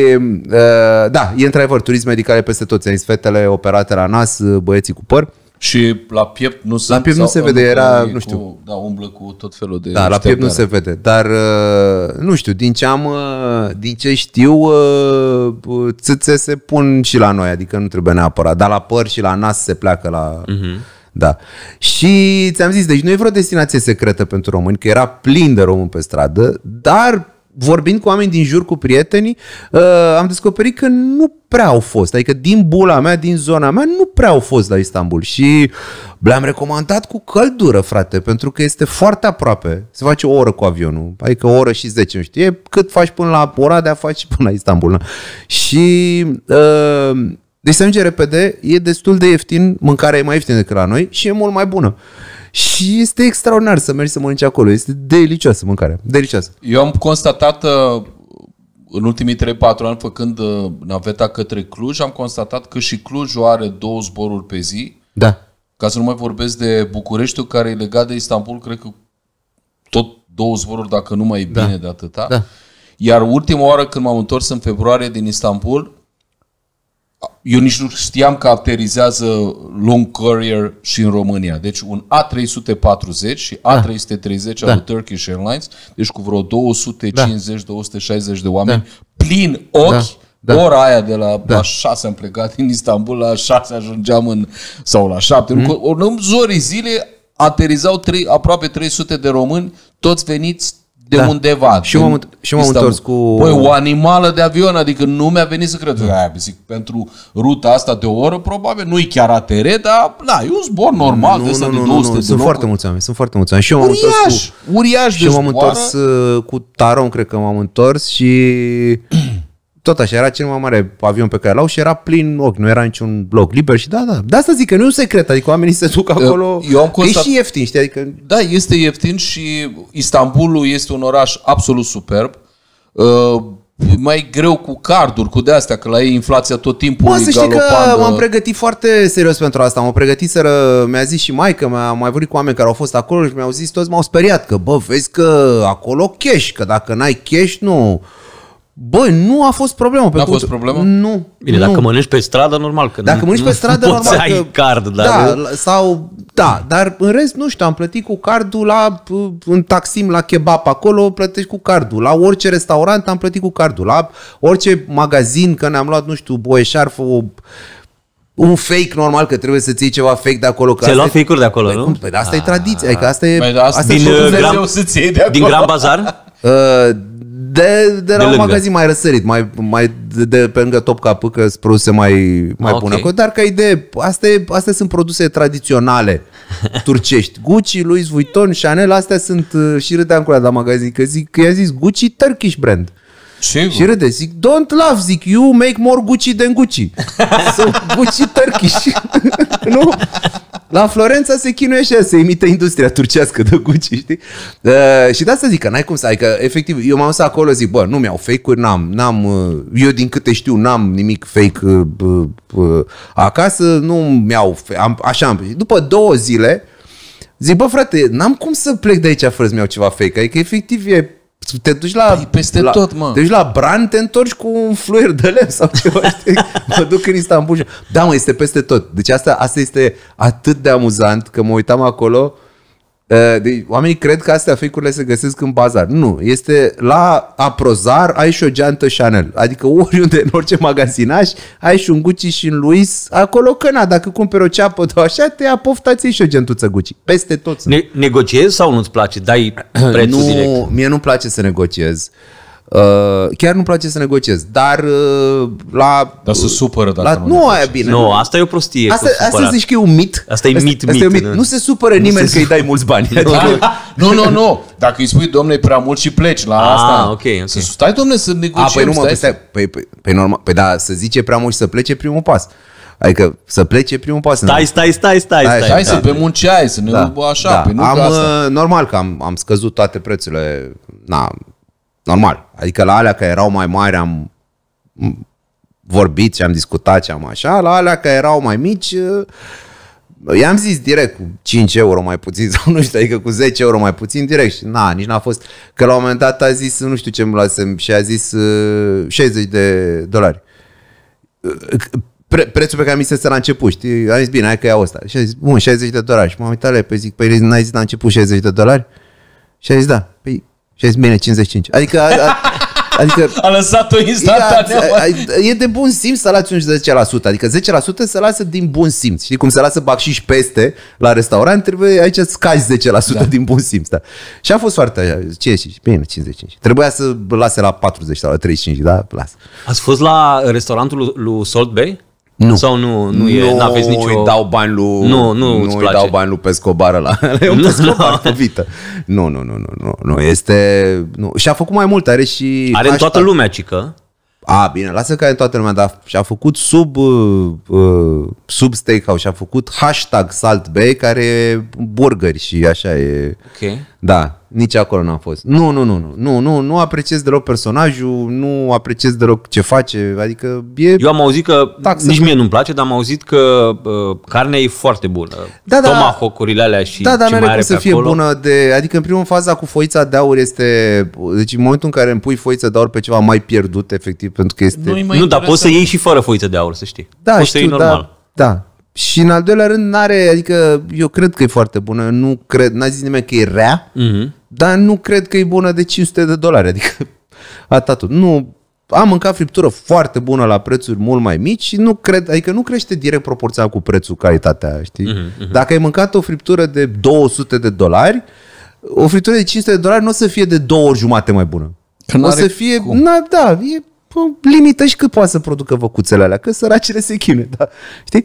da, e într-adevăr turism medical peste tot. Ți-am zis, fetele operate la nas, băieții cu păr. Și la piept nu se, la piept nu se vede, era, nu știu. Da, umblă cu tot felul de... Da, la piept nu se vede, dar nu știu, din ce știu, țâțe se pun și la noi, adică nu trebuie neapărat, dar la păr și la nas se pleacă la... Da. Și ți-am zis, deci nu e vreo destinație secretă pentru români, că era plin de români pe stradă, dar vorbind cu oameni din jur, cu prietenii, am descoperit că nu prea au fost. Adică din bula mea, din zona mea, nu prea au fost la Istanbul. Și le-am recomandat cu căldură, frate, pentru că este foarte aproape. Se face o oră cu avionul, adică o oră și 10, nu știu. E cât faci până la Oradea, faci și până la Istanbul. Și... deci se ajunge repede, e destul de ieftin, mâncarea e mai ieftină decât la noi și e mult mai bună. Și este extraordinar să mergi să mănânci acolo. Este delicioasă mâncarea. Delicioasă. Eu am constatat în ultimii 3-4 ani făcând naveta către Cluj, am constatat că și Clujul are 2 zboruri pe zi. Da. Ca să nu mai vorbesc de Bucureștiul, care e legat de Istanbul, cred că tot 2 zboruri, dacă nu mai e bine de atâta. Da. Iar ultima oară când m-am întors în februarie din Istanbul, eu nici nu știam că aterizează long courier și în România. Deci un A340 și A330 al Turkish Airlines, deci cu vreo 250-260 de oameni plin ochi. Ora aia de la 6 am plecat din Istanbul, la 6 ajungeam sau la 7. În zorii zile aterizau aproape 300 de români, toți veniți de undeva. Și m-am întors cu... Păi, o animală de avion, adică nu mi-a venit să cred. Zic, pentru ruta asta de o oră, probabil nu e chiar ATR, dar da, e un zbor normal de ăsta de 200 de sunt foarte mulți oameni, sunt foarte mulți oameni. Și eu m-am întors cu... Uriaș, și eu m-am întors cu Taron, cred că m-am întors și... Tot așa, era cel mai mare avion pe care l-au și era plin ochi, nu era niciun loc liber și da. De asta zic că nu e un secret, adică oamenii se duc acolo, e și ieftin, știi? Adică... Da, este ieftin și Istanbulul este un oraș absolut superb. Mai greu cu carduri, cu de-astea, că la ei inflația tot timpul să știi că m-am pregătit foarte serios pentru asta. M-am pregătit mi-a zis și maică, am mai vorbit cu oameni care au fost acolo și mi-au zis, toți m-au speriat că, bă, vezi că acolo cash, că dacă n-ai cash, nu... Băi, nu a fost problemă. Nu a fost problemă? Nu. Bine, dacă mănânci pe stradă, normal că dacă mănânci pe stradă, normal că ai card, dar în rest, nu știu, am plătit cu cardul în Taksim, la kebab acolo, plătești cu cardul. La orice restaurant am plătit cu cardul. La orice magazin, că ne-am luat, nu știu, o eșarfă, un fake normal, că trebuie să-ți iei ceva fake de acolo. Ți-ai luat fake-uri de acolo, nu? Păi asta e tradiție, adică asta e... Din Grand Bazar? De la un magazin mai răsărit, mai de pe lângă Topkapi, că sunt produse mai bune acolo, dar ca idee, astea sunt produse tradiționale turcești. Gucci, Louis Vuitton, Chanel, astea sunt, și râdeam cu la magazin, că i-a zis Gucci Turkish brand. Sigur. Și râde, zic, don't laugh, zic, you make more Gucci than Gucci. So, Gucci Turkish. Nu? La Florența se chinuie așa, se imită industria turcească de Gucci, știi? Și de asta zic că n-ai cum să, adică efectiv, eu m-am dus acolo, zic, bă, nu mi-au fake-uri, eu din câte știu n-am nimic fake acasă, nu mi-au, așa, după 2 zile, zic, bă, frate, n-am cum să plec de aici fără să-mi iau ceva fake, adică efectiv te duci peste tot, mă. Te duci la brand, te întorci cu un fluier de lemn sau ceva, știi? Mă duc în Istanbul. Da, mă, este peste tot. Deci asta este atât de amuzant că mă uitam acolo. Oamenii cred că astea fake-urile se găsesc în bazar. Nu, este la Aprozar, ai și o geantă Chanel. Adică oriunde, în orice magazinaj, ai și un Gucci și un Louis. Acolo că dacă cumperi o ceapă de așa, te ia poftați și o gentuță Gucci. Peste tot. Negociezi sau nu-ți place? Dai prețul direct? Mie nu-mi place să negociez. Chiar nu-mi place să negociez, dar Dar se supără dacă nu aia bine. Nu, asta e o prostie. Asta zici că e un mit. Asta e mit. Nu se supără nimeni că îi dai mulți bani. Nu. Dacă îi spui, domnule, e prea mult și pleci la asta. Ok. Stai, domnule, să negociem. Păi normal. Păi da, să zice prea mult și să plece primul pas. Adică să plece primul pas. Stai, să pe munceai, să ne așa. Da. Păi nu asta. Normal că am scăzut toate prețurile. Normal. Adică la alea care erau mai mari am vorbit și am discutat și am așa. La alea care erau mai mici i-am zis direct cu 5 euro mai puțin sau nu știu, adică cu 10 euro mai puțin direct și nici n-a fost. Că la un moment dat a zis, nu știu ce îmi luasem și a zis $60. Prețul pe care mi se la început, știi? Am zis, bine, hai că iau ăsta. Și a zis, bun, $60. Și m-am uitat la el, zic, păi n-ai zis la început $60? Și a zis, da. Păi, și a zis, bine, 55. Adică a lăsat-o instantaneu. E de bun simț să lați un 10%. Adică 10% se lasă din bun simț. Știi cum se lasă bacșiș peste la restaurant, trebuie aici scazi 10% din bun simț. Da. Și a fost foarte așa. Ce ești? Bine, 55. Trebuia să lase la 40 sau la 35, da? Lasă. Ați fost la restaurantul lui Salt Bay? Nu. Sau nu e, n-aveți nicio... Nu îi dau bani lui... Nu îi dau bani lui Pescobar ăla. E un Pescobar pe vită. Nu. Este... Nu. Și a făcut mai mult, are și... Are în toată lumea, cică. Bine, lasă că are în toată lumea, dar și-a făcut sub steakhouse, și-a făcut hashtag Salt Bay, care e burgeri și așa e... Ok. Da, nici acolo n-am fost. Nu apreciez deloc personajul, nu apreciez deloc ce face, adică Eu am auzit că, nici mie nu-mi place, dar am auzit că carnea e foarte bună. Tomahawk-urile alea și ce mai are pe acolo. Să fie bună adică în primul faza cu foița de aur este... Deci în momentul în care îmi pui foița de aur pe ceva mai pierdut, efectiv, pentru că este... Nu, dar poți să iei și fără foiță de aur, să știi. Da, poți să iei normal. Da. Și în al doilea rând adică eu cred că e foarte bună, n-a zis nimeni că e rea, dar nu cred că e bună de $500, adică atât. Nu, am mâncat friptură foarte bună la prețuri mult mai mici și nu crește direct proporțional cu prețul, calitatea, știi? Dacă ai mâncat o friptură de $200, o friptură de $500 nu o să fie de 2 ori jumate mai bună. O să fie, e limită și cât poate să producă văcuțele alea, că săracele se chinuie, da? Știi?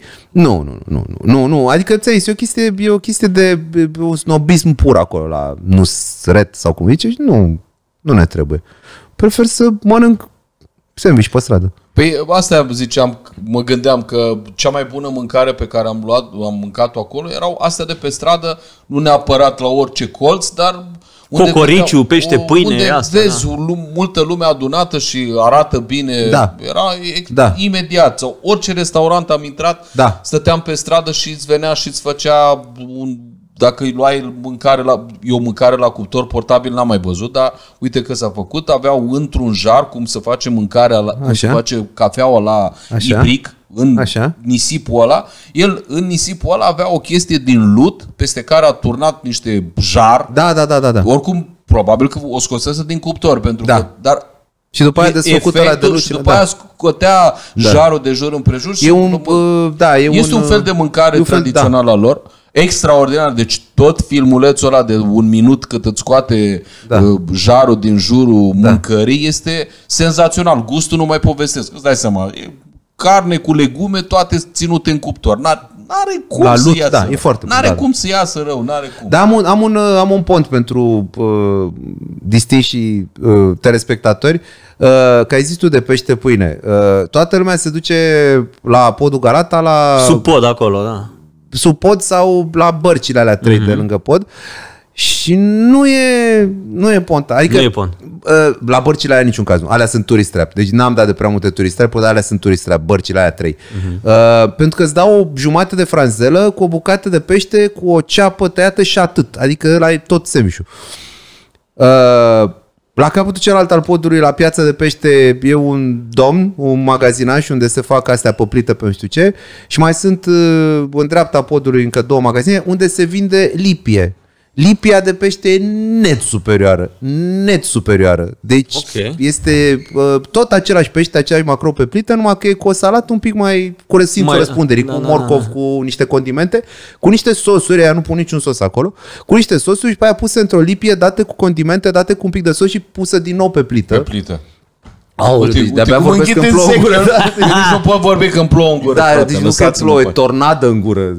Nu, adică e o chestie de un snobism pur acolo la Nusret sau cum zice, și nu ne trebuie. Prefer să mănânc sandwich pe stradă. Păi asta ziceam, mă gândeam că cea mai bună mâncare pe care am mâncat-o acolo erau astea de pe stradă, nu neapărat la orice colț, dar cocoriciu, pește, pâine, unde asta, vezi multă lume adunată și arată bine, era imediat. Sau orice restaurant am intrat, stăteam pe stradă și îți venea și îți făcea dacă îi luai mâncare la cuptor portabil n-am mai văzut, dar uite că s-a făcut, aveau într-un jar cum se face mâncarea, cum se face cafeaua la ibric, în nisipul ăla. El în nisipul ăla avea o chestie din lut peste care a turnat niște jar. Da. Oricum, probabil că o scosese din cuptor, pentru că... Dar și după aia desfăcut ăla de lucină. Și după aia scotea jarul de jur împrejur și este un fel de mâncare tradițională a lor. Extraordinar, deci tot filmulețul ăla de 1 minut cât îți scoate jarul din jurul mâncării este senzațional. Gustul nu mai povestesc, îți dai seama, e carne cu legume, toate ținute în cuptor. N-are cum să iasă rău. E foarte bun. N-are cum să iasă rău, n-are cum. Dar am un pont pentru distinși telespectatori. Că ai zis tu de pește pâine. Toată lumea se duce la podul Galata, la... Sub pod acolo, da. Sub pod sau la bărcile alea 3 de lângă pod. Și nu e pont. Adică, nu e pont. La bărcile alea niciun caz nu. Alea sunt tourist trap. Deci n-am dat de prea multe tourist trap, dar alea sunt tourist trap, bărcile alea 3. Pentru că îți dau o jumătate de franzelă cu o bucată de pește, cu o ceapă tăiată și atât. Adică ăla e tot semișul. La capătul celălalt al podului, la piața de pește, e un domn, un magazinaș unde se fac astea păplită pe nu știu ce, și mai sunt în dreapta podului încă 2 magazine unde se vinde lipie. Lipia de pește e net superioară. Net superioară. Deci este tot același pește, același macro pe plită, numai că e cu o salată un pic mai cu simțul răspunderii, cu morcov, cu niște condimente, cu niște sosuri, aia nu pun niciun sos acolo, cu niște sosuri și pe aia puse într-o lipie, date cu condimente, date cu un pic de sos și pusă din nou pe plită. Pe plită. De-abia vorbesc când plouă în gură. Nici nu pot vorbi când plouă în gură. Da, deci nu că plouă, e tornadă în gură.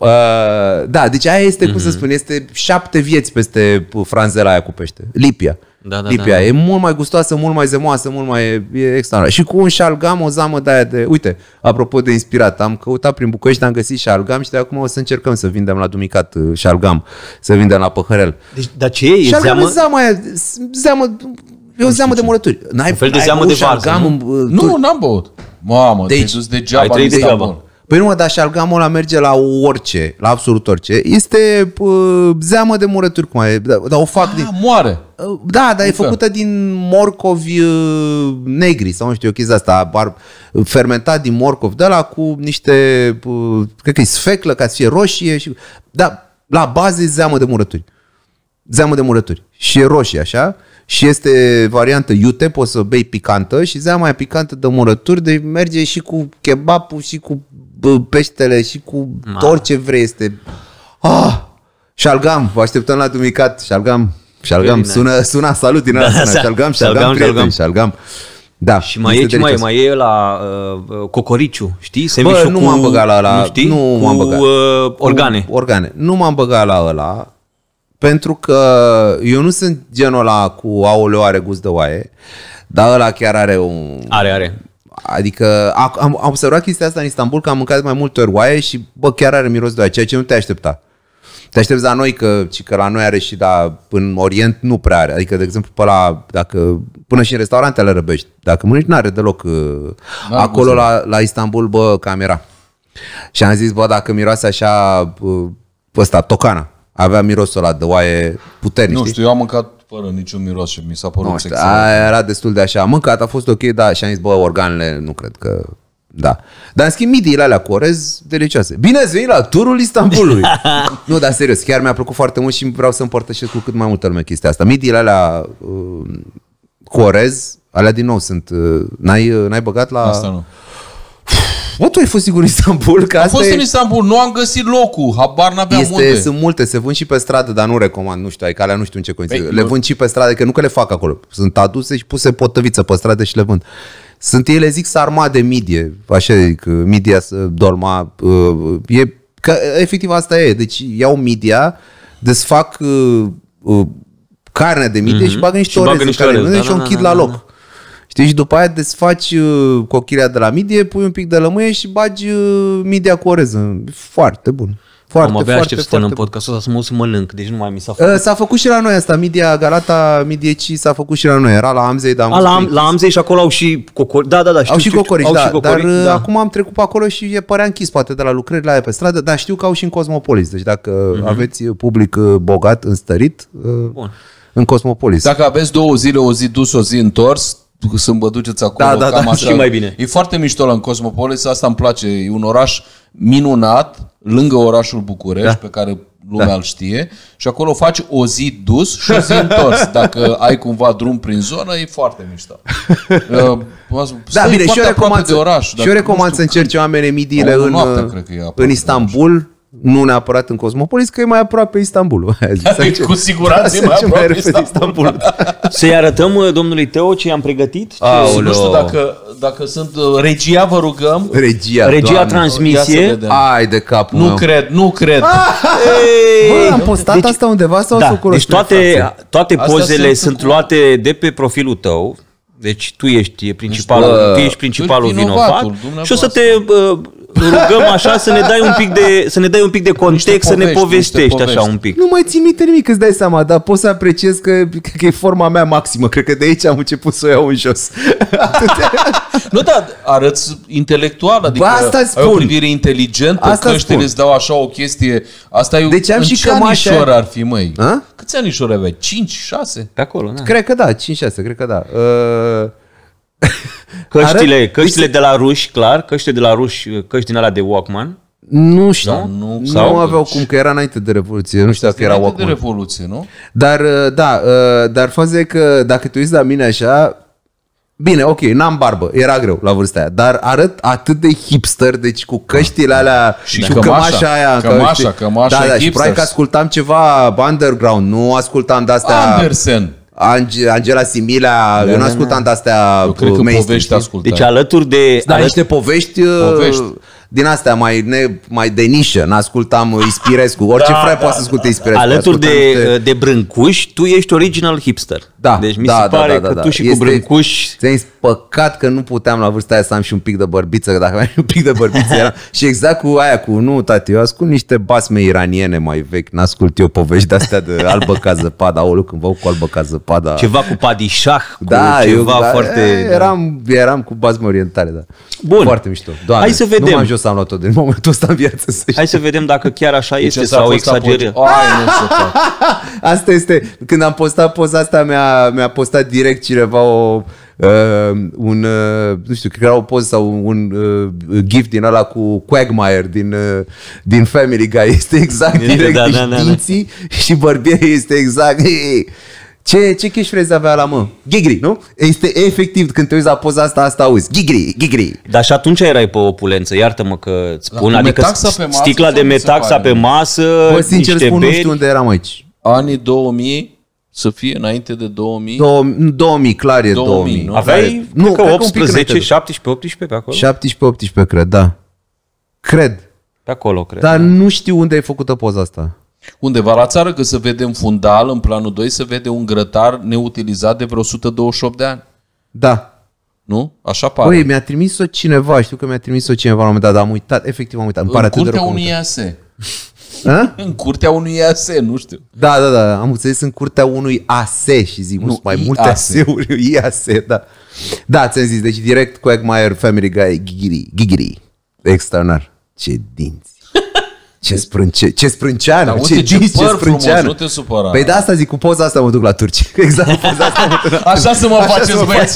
Da, deci aia este, cum să spun, este 7 vieți peste franzela aia cu pește. Lipia. Lipia e mult mai gustoasă, mult mai zemoasă, mult mai e extraordinar. Și cu un șalgam, o zamă de aia de... Uite, apropo de inspirat, am căutat prin București, am găsit șalgam și de acum o să încercăm să vindem la Dumicat șalgam, să vindem la Păhărel. Deci, dar ce e? Șalgam e zeamă aia, zeamă... E o zeamă de murături. Un fel de zeamă de varză, nu, n-am băut. Mamă, te-ai dus degeaba în Istanbul. Păi nu, dar șalgamul ăla merge la orice, la absolut orice. Este zeamă de murături, cum e, dar o fac din... moare. Da, dar e făcută din morcovi negri, sau nu știu, o chestia asta, fermentat din morcov de ăla cu niște, cred că e sfeclă ca să fie roșie. Da, la bază e zeamă de murături. Zeamă de murături. Și e roșie, așa. Și este variantă iute, poți să bei picantă și zeama aia picantă de murături, deci merge și cu kebabul și cu peștele și cu orice vrei. Este... Șalgam, vă așteptăm la Dumicat. Șalgam, sună salut din asta. Șalgam. Da, și mai e la cocoriciu, știi? Bă, nu m-am băgat la ăla. Nu m-am băgat. Organe. Nu m-am băgat la ăla. Pentru că eu nu sunt genul ăla cu aoleu are gust de oaie, dar ăla chiar are un... Are. Adică am observat chestia asta în Istanbul, că am mâncat mai multe ori oaie și chiar are miros de oaie, ceea ce nu te aștepta. Te aștepți la noi că la noi are și în Orient nu prea are. Adică, de exemplu, până și în restaurantele răbești, dacă mănânci, n-are deloc. Acolo la Istanbul, cam era. Și am zis, dacă miroase așa ăsta, tocana. Avea mirosul ăla de oaie puternic. Nu știu, eu am mâncat fără niciun miros și mi s-a părut excelent. Aia era destul de așa. Am mâncat, a fost ok, da, și am zis, organele, nu cred că... Da. Dar în schimb, midiile alea cu orez, delicioase. Bine ați venit la turul Istanbulului. Nu, dar serios, chiar mi-a plăcut foarte mult și vreau să împărtășesc cu cât mai multă lume chestia asta. Midiile alea cu orez, alea din nou sunt... N-ai băgat la... Asta nu. Bă, tu ai fost sigur în Istanbul? Am fost în Istanbul, nu am găsit locul, habar n-aveam unde. Sunt multe, se vând și pe stradă, dar nu recomand, nu știu, că alea nu știu în ce condiții. Le vând și pe stradă, că nu că le fac acolo. Sunt aduse și puse potăviță pe stradă și le vând. Ele zic sarma de midie, așa zic, midia dolma, că efectiv asta e. Deci iau midia, desfac carne de midie și bagă niște orez în care și o închid la loc. Știi, și după aia desfaci cochilia de la midie, pui un pic de lămâie și bagi midia cu orez. Foarte bun. Am abia aștept să stăm în podcastul ăsta să mă mănânc, deci nu mai mi s-a făcut. S-a făcut și la noi asta, Midia Galata, Midieci s-a făcut și la noi. Era la Amzei, dar la Amzei și acolo au și cocorici. Da, știu. Au și cocorici, dar acum am trecut pe acolo și părea închis poate de la lucrările aia pe stradă, dar știu că au și în Cosmopolis. Deci dacă aveți public bogat, înstărit, în Cosmopolis. Dacă aveți 2 zile, o zi dus, o zi întors, să vă duceți acolo, cam așa. Și mai bine. E foarte mișto la Cosmopolis, asta îmi place. E un oraș minunat, lângă orașul București, pe care lumea îl știe, și acolo faci o zi dus și o zi întors. Dacă ai cumva drum prin zonă, e foarte mișto. Bine, și eu recomand să încerci oameni midiile în Istanbul, nu neapărat în Cosmopolis, că e mai aproape Istanbulul. Cu siguranță e mai aproape Istanbul. Să-i arătăm domnului Teo ce i-am pregătit? Nu știu dacă sunt regia, vă rugăm. Regia transmisie. Ai de capul meu. Nu cred. Bă, am postat asta undeva sau să deci toate pozele sunt luate de pe profilul tău. Deci tu ești principalul vinovat. Și o să te rugăm așa să ne dai un pic de context, să ne povestești așa un pic. Nu mai țin minte nimic, îți dai seama, dar pot să apreciez că e forma mea maximă. Cred că de aici am început să o iau în jos. Nu, dar arăți intelectual, adică ai o privire inteligentă, căștile îți dau așa o chestie. Asta e deci am în și ce anișori ar fi, măi? Câți anișori aveai? 5, 6? Pe acolo, da. Cred că da, 5-6, cred că da. Căștile de la ruși, clar, căști din alea de Walkman. Nu știu, Nu, nu aveau cum, că era înainte de Revoluție, nu știu dacă erau de acum. Revoluție, nu? Dar, dar faza e că dacă te uiți la mine așa, bine, ok, n-am barbă, era greu la vârsta aia, dar arăt atât de hipster, deci cu căștile alea Și cu cămașa aia. cămașa da, și hipsters. probabil că ascultam ceva underground, nu ascultam de-astea... Andersen. Angela Similea, eu nu ascultam de-astea Eu cred că mainstream, povești știi? ascultai. Deci alături de... Da, niște povești din astea mai de nișă. N-ascultam Ispirescu. Orice frate poate să asculte Ispirescu. Alături de Brâncuși, tu ești original hipster. Da, deci mi se pare că tu și cu Brâncuși... Ți-ai păcat că nu puteam la vârsta aia să am și un pic de bărbiță, că dacă aveam un pic de bărbiță era... Și exact cu aia, nu, tati, eu ascult niște basme iraniene mai vechi, n-ascult eu povești de-astea de albă ca zăpada, aoleu, când vă cu albă ca zăpada. Ceva cu padișah, cu Da, ceva foarte... Eram cu basme orientale, da. Bun. Foarte mișto. Doamne, Hai să vedem. Nu m-am jos am luat-o din momentul ăsta în viață. Hai să vedem dacă chiar așa Deci este ăsta a sau fost exageră. Ai, nu se poate. Asta este, când am postat poza asta, mi-a postat direct cineva nu știu, cred că era o poză sau un gif din ăla cu Quagmire din Family Guy. Este exact direct, dinții și bărbierii este exact... Ce catchphrase avea la mă? Gigri, nu? Este efectiv, când te uiți la poza asta auzi. Gigri. Dar și atunci erai pe opulență, iartă-mă că îți spun, adică metaxa pe masă, sticla de metaxa pe masă, bă, sincer niște spun, nu beri. știu unde eram aici. Anii 2000, să fie înainte de 2000. 2000, clar e 2000. Nu? Aveai, Nu, cred că cred că un pic 18, înainte. 17, 18 pe acolo? 17-18, cred, da. Cred. Pe acolo, cred. Dar nu știu unde ai făcut poza asta. Undeva la țară, că se vede în fundal, în planul 2, se vede un grătar neutilizat de vreo 128 de ani. Da. Nu? Așa pare. Băi, mi-a trimis-o cineva, știu că mi-a trimis-o cineva la un moment dat, dar am uitat, efectiv am uitat. Îmi pare În atât de curtea rău că unui am IAS. uitat. În curtea unui IAS, nu știu. Da, am înțeles în curtea unui AS și zic, nu, mai multe AS-uri, IAS, da. Da, ți-am zis, deci direct Quagmire, Family Guy, Gigiri. Extraordinar. Ce dinți. Ce sprânceană, Da, ce uite, ce dinți, ce păr frumos, sprânceană. nu te supăra. Păi de asta zic, cu poza asta mă duc la turci. Exact cu poza asta mă duc la turci. Așa să mă faceți, băieți.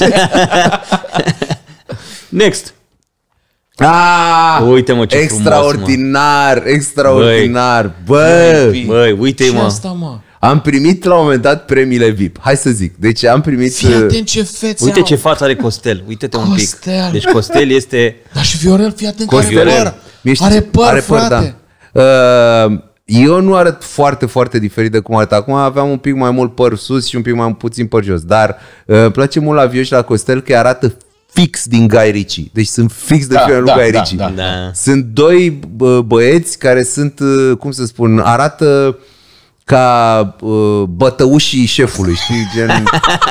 Next. Uite-mă ce extraordinar, extraordinar. Băi, uite-i, Ce mă. asta, mă? Am primit la un moment dat premiile VIP. Hai să zic. Deci am primit... Fii atent ce fețe Uite au. ce față are Costel. Uite-te un pic. Costel. Deci Costel este... Dar și Viorel, fii atent, Costel. are păr. Are păr, frate. Da. Eu nu arăt foarte, foarte diferit de cum arăt acum. Aveam un pic mai mult păr sus și un pic mai puțin păr jos. Dar îmi place mult la Vio și la Costel că arată fix din Guy Ritchie. Deci sunt fix de filmul lui Guy Ritchie. Da. Sunt doi băieți care sunt, cum să spun, arată ca bătăușii șefului, știi? Gen...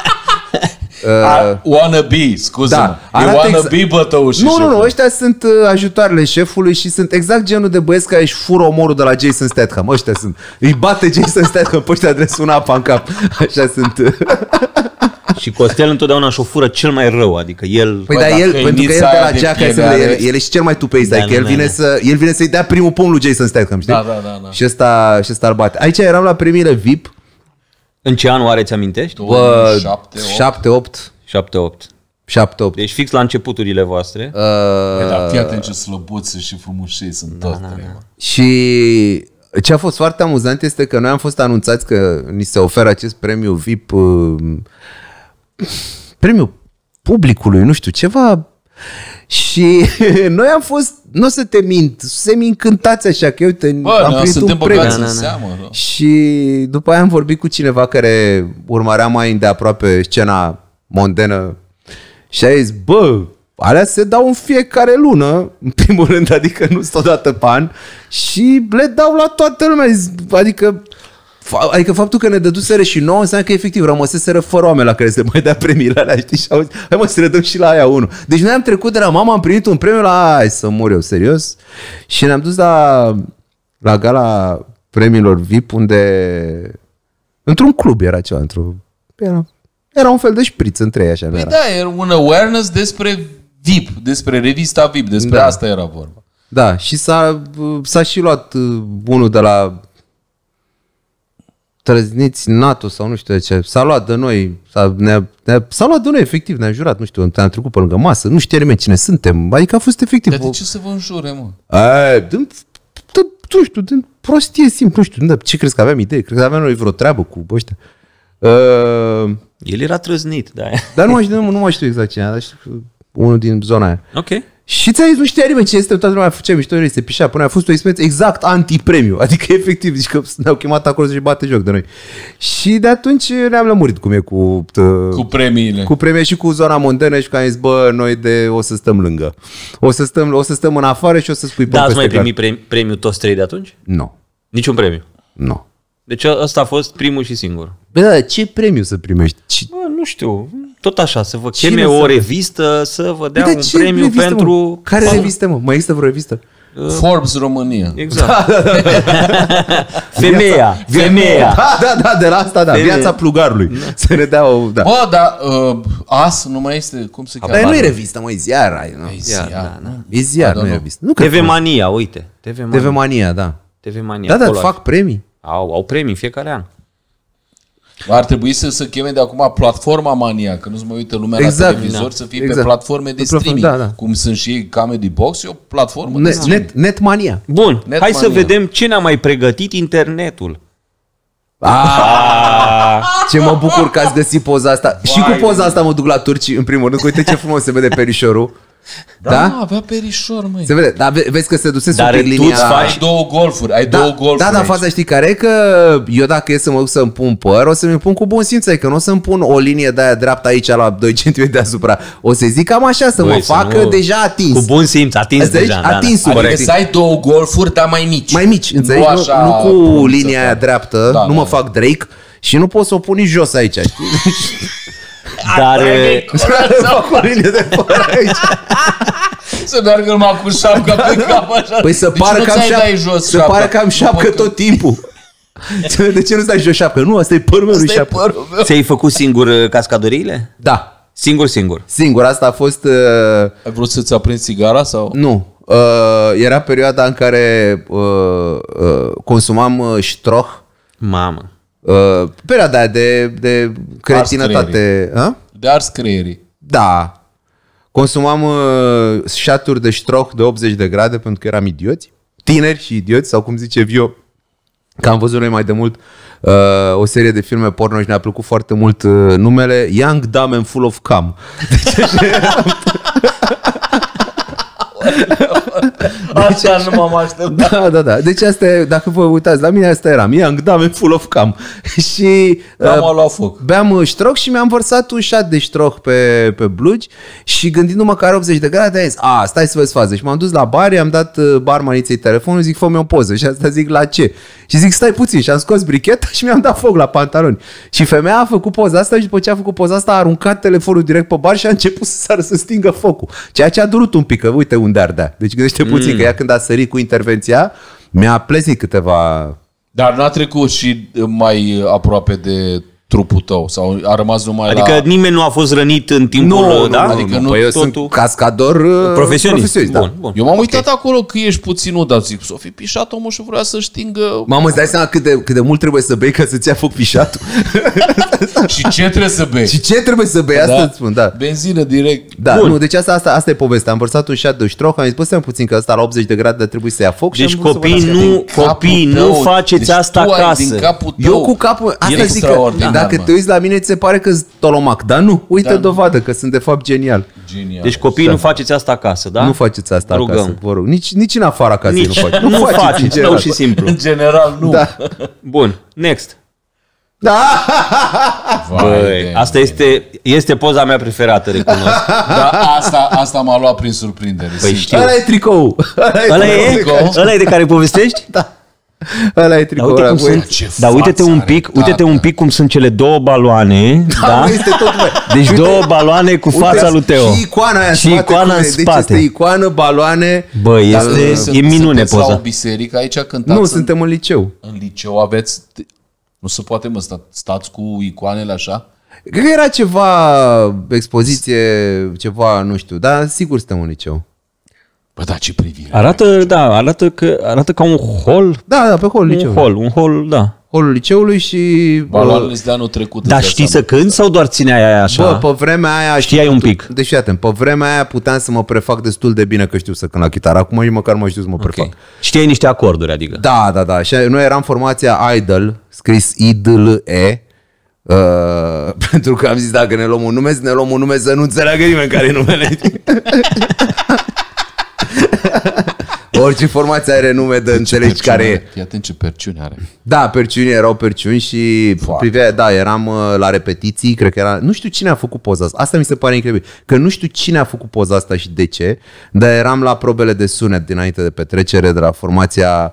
Wannabe, scuză-mă. Da, E wannabe bătăușii Nu, șefului. ăștia sunt ajutoarele șefului și sunt exact genul de băieți care își fură omorul de la Jason Statham. Ăștia sunt. Îi bate Jason Statham pe ăștia, trebuie să sună apa în cap. Așa sunt. Și Costel întotdeauna și-o fură cel mai rău, adică el... Păi dar el, pentru că el de la Jackass, el e și cel mai tupeist, adică el vine să-i dea primul pumn lui Jason Statham, știi? Da. Și ăsta îl bate. Aici eram la premiile VIP. În ce an oare ți-amintești? 7-8. Deci fix la începuturile voastre. Dar fii atent ce slăbuțe și frumușei sunt toți trei. Și ce a fost foarte amuzant este că noi am fost anunțați că ni se oferă acest premiu VIP, premiu publicului, nu știu, ceva. Și noi am fost, nu o să te mint, semi-încântați așa, că uite, am primit un premiu. În seamă, da. Și după aia am vorbit cu cineva care urmărea mai îndeaproape scena mondenă și a zis, bă, alea se dau în fiecare lună, în primul rând, adică nu sunt odată pe an, și le dau la toată lumea. Adică faptul că ne dăduseră și nouă înseamnă că efectiv rămăseseră fără oameni la care se mai dea premiile alea, știi? Și auzi, hai mă să le dăm și la aia unul. Deci noi am trecut de la mama, am primit un premiu la hai să mor eu, serios. Și ne-am dus la gala premiilor VIP unde într-un club era ceva, era un fel de șpriț între ei, așa. Păi da, era un awareness despre VIP, despre revista VIP, despre asta era vorba. Da, și s-a și luat unul de la Trăzniți NATO sau nu știu de ce. S-a luat de noi, s-a luat de noi efectiv, ne-a jurat, nu știu, ne-am trecut pe lângă masă, nu știe nimeni cine suntem, adică a fost efectiv. Dar de ce să vă înjure, mă? Nu știu, din prostie simplu, nu știu, ce crezi că aveam idee? Crezi că aveam noi vreo treabă cu ăștia? El era trăznit, da. Dar nu mai știu exact cine, dar știu că unul din zona aia. Ok. Și ți-a zis, nu știa nimeni ce este, toată lumea făcea mișto, se pișea, până a fost o experiență exact anti-premiu, adică efectiv, zici că ne-au chemat acolo să-și bate joc de noi. Și de atunci ne-am lămurit cum e cu premiile. Cu premii și cu zona mondenă și că am zis, bă, noi o să stăm lângă. O să stăm în afară și o să spui Da, ați mai primit premiu toți trei de atunci? Nu. Niciun premiu? Nu. Deci ăsta a fost primul și singur. Bă, da, ce premiu să primești? Bă, nu știu, tot așa, să vă cheme o revistă, să vă dea un premiu revistă, pentru... Mă? Care revistă, mă? Mai există vreo revistă? Forbes România. Exact. Femeia. Da, de la asta, da. Femeia. Viața plugarului. Da. Să ne dea o... Da. Bă, dar As nu mai este, cum se cheamă? Dar nu e revistă, mă, e ziar. E ziar, nu e revistă. TV Mania, uite. TV Mania, da. TV Mania. Da, fac premii. Au premii în fiecare an. Ar trebui să cheme de acum platforma Mania, că nu-ți mai uită lumea la televizor, să fie pe platforme de streaming. Da. Cum sunt și Comedy Box, e o platformă de streaming. Netmania. Bun, hai să vedem ce ne-a mai pregătit internetul. Ce mă bucur că ați găsit poza asta. Și cu poza asta mă duc la turci, în primul rând. Uite ce frumos se vede perișorul. Da, avea perișor, măi. Se vede, dar vezi că se dusese un pic linia. Ai două golfuri, Da, dar faza știi care e? Că eu dacă e să mă duc să-mi pun păr, o să-mi pun cu bun simț, că nu o să-mi pun o linie de aia dreaptă aici la 2 cm deasupra. O să zic cam așa, să mă facă deja atins. Cu bun simț, atins deja. Atinsul. Adică să ai două golfuri, dar mai mici. Mai mici, înțelegi? Nu cu linia aia dreaptă, nu mă fac Drake și nu pot să o pun nici jos aici, știi? Dar fac o linie de păr aici. Să meargă numai cu șapca pe cap așa. Păi să pară că am șapcă tot timpul. De ce nu stai jos șapcă? Nu, asta e părul meu. Ți-ai făcut singur cascadoriile? Da. Singur, asta a fost... Ai vrut să-ți aprinzi țigara sau? Nu. Era perioada în care consumam ștroh. Mamă. Perioada aia de cretinătate. De ars creierii. Da. Consumam șaturi de ștroh de 80 de grade pentru că eram idioți. Tineri și idioți, sau cum zice Vio, că am văzut noi mai de mult o serie de filme porno și ne-a plăcut foarte mult numele Young, Dumb and Full of Cum. Așa nu m-am așteptat. Da. Deci asta e, dacă vă uitați la mine, asta eram Young, Dumb and Full of Cum. Și am luat foc. Beam ștroh și mi-am vărsat un șat de ștroh pe blugi și gândindu-mă că are 80 de grade, am zis, stai să vezi fază. Și m-am dus la bar, i-am dat barmaniței telefonul, zic, fă-mi o poză. Și asta zic, la ce? Și zic, stai puțin. Și am scos bricheta și mi-am dat foc la pantaloni. Și femeia a făcut poza asta și după ce a făcut poza asta a aruncat telefonul direct pe bar și a început să sară, să stingă focul. Ceea ce a durut un pic, că uite unde ardea. Deci gândește puțin că ea când a sărit cu intervenția, mi-a plezit câteva... Dar n-a trecut și mai aproape de trupul tău sau a rămas numai adică nimeni nu a fost rănit în timpul... Nu, adică nu, eu sunt cascador profesionist. Da. Bun. Eu m-am uitat acolo că ești puțin udat, zic, s-o fi pișat omul și vrea să stingă... Mamă, îți dai seama cât de mult trebuie să bei ca să-ți ia foc pișatul? Și ce trebuie să bei? Și ce trebuie să bei? Asta îți spun, da. Benzină direct. Da, nu, deci asta e povestea. Am vărsat un șat de ștroh, am zis, stai puțin că ăsta la 80 de grade trebuie să ia foc. Deci copii, nu faceți asta acasă. Eu cu capul, asta zic că dacă te uiți la mine, ți se pare că-s tolomac, dar nu, uite dovadă că sunt de fapt genial. Deci copiii nu faceți asta acasă, da? Nu faceți asta acasă, vă rog. Nici în afara casei nu faceți. Nu faceți, rău și simplu. În general nu. Da. Bun, next. Da. Băi, asta este poza mea preferată, recunosc. Da, asta m-a luat prin surprindere. Păi știu. Ăla e tricou. Ăla e de care povestești? Da. Ăla e tricou. Dar uite cum sunt. Dar uite-te un pic cum sunt cele două baloane, da? Este tot, deci două baloane cu fața lui Teo. Și icoana aia și icoana în spate. Deci este icoană, baloane. Bă, e minune poza. Sunteți la o biserică aici cântați? Nu, suntem în liceu. În liceu aveți... Nu se poate, mă, stați cu icoanele așa? Cred că era ceva expoziție, ceva, nu știu, dar sigur suntem în liceu. Bă, da, ce privire. Arată ca un hol. Da, pe hol liceu. Un hol, da. holul liceului și... Baloanele de anul trecut. Dar știi să cânti sau doar țineai aia așa? Bă, pe vremea aia... Știai un pic. Deci, atent, pe vremea aia puteam să mă prefac destul de bine că știu să cânt la chitară. Acum nici măcar mă știu să mă prefac. Știai niște acorduri, adică. Da. Și noi eram formația Idol, scris I-D-L-E, pentru că am zis dacă ne luăm un nume, să nu înțeleagă nimeni care e numele. Orice formație are nume de înțelegi care e. Fii atent ce perciuni are. Da, perciuni, erau perciuni și privea, da, eram la repetiții, cred că era, nu știu cine a făcut poza asta. Asta mi se pare incredibil, că nu știu cine a făcut poza asta și de ce, dar eram la probele de sunet dinainte de petrecere de la formația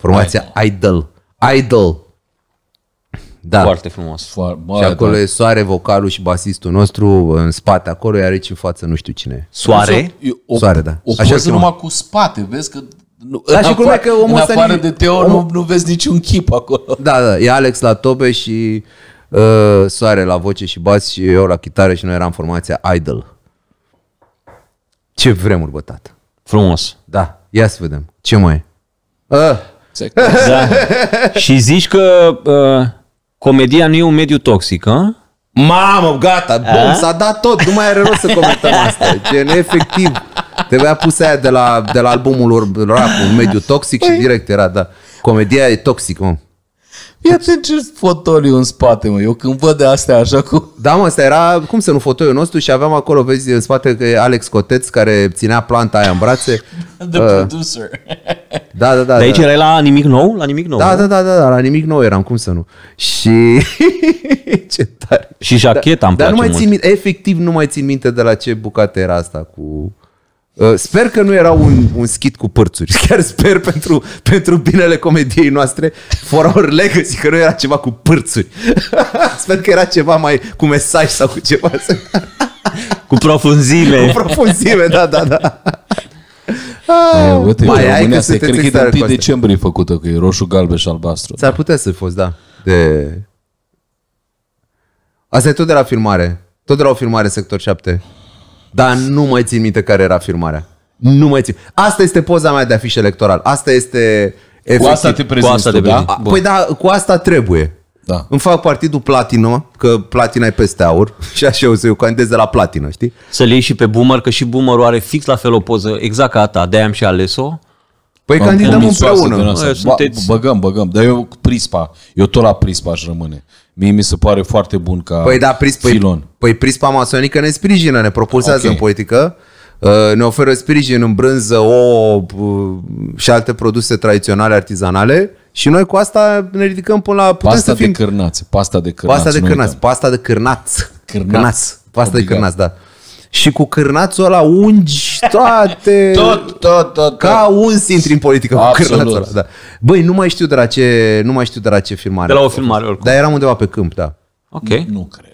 Idol. Da. Foarte frumos. Și acolo e Soare, vocalul și basistul nostru în spate acolo, iar aici în față nu știu cine. Soare? Soare, da. O poză numai cu spate, vezi că și cum e că omul în ăsta afară de Teo nu vezi niciun chip acolo. Da, e Alex la tobe și Soare la voce și bas și eu la chitară și noi eram formația Idol. Ce vremuri, bă, tată. Frumos. Da, ia să vedem. Ce mai e? Da. Și zici că comedia nu e un mediu toxic, hă? Mamă, gata, bum, s-a dat tot, nu mai are rost să comentăm asta. Gen, efectiv, trebuia pusă aia de la albumul rap, un mediu toxic și direct era, da. Comedia e toxică, mă. Ia atent ce fotoliu în spate, mă. Eu când văd de astea așa cu... Da, mă, asta era, cum să nu, fotoliul nostru și aveam acolo, vezi, în spate că e Alex Coteț care ținea planta aia în brațe. The producer. Da. De aici erai la Nimic Nou? La Nimic Nou? Da, la Nimic Nou eram, cum să nu. Și... ce tare. Și jacheta îmi place mult. Minte, efectiv nu mai țin minte de la ce bucată era asta cu... Sper că nu era un schit cu părțuri. Chiar sper pentru binele comediei noastre, for our legacy, că nu era ceva cu părțuri. Sper că era ceva mai cu mesaj sau cu ceva. Cu profunzime. Cu profunzime, da. Uite, mai ai că asta, cred că e de 1 decembrie făcută, că e roșu, galben și albastru. S-ar putea să fi fost, da. Asta e tot de la filmare. Tot de la o filmare Sector 7. Dar nu mai țin minte care era filmarea. Nu mai țin. Asta este poza mea de afiș electoral. Asta este efectiv. Cu asta te prezinți tu, da? Păi da, cu asta trebuie. Da. Îmi fac partidul Platină, că Platina e peste aur. Și așa eu candidez de la Platină, știi? Să-l iei și pe Boomer, că și Boomerul are fix la fel o poză exact ca a ta. De-aia am și ales-o. Păi candidăm împreună. Băgăm. Dar eu Prispa, eu tot la Prispa aș rămâne. Mie mi se pare foarte bun ca filon. Păi Prispa masonică ne sprijină, ne propulsează în politică, ne oferă sprijin în brânză, ouă și alte produse tradiționale, artizanale și noi cu asta ne ridicăm până la... Pasta de cârnați. Pasta de cârnați, da. Și cu cârnațul ăla ungi toate... Tot. Ca uns intri în politică cu cârnațul ăla. Da. Băi, nu mai știu de la ce filmare. De la o filmare, oricum. Dar eram undeva pe câmp, da. Ok. Nu cred.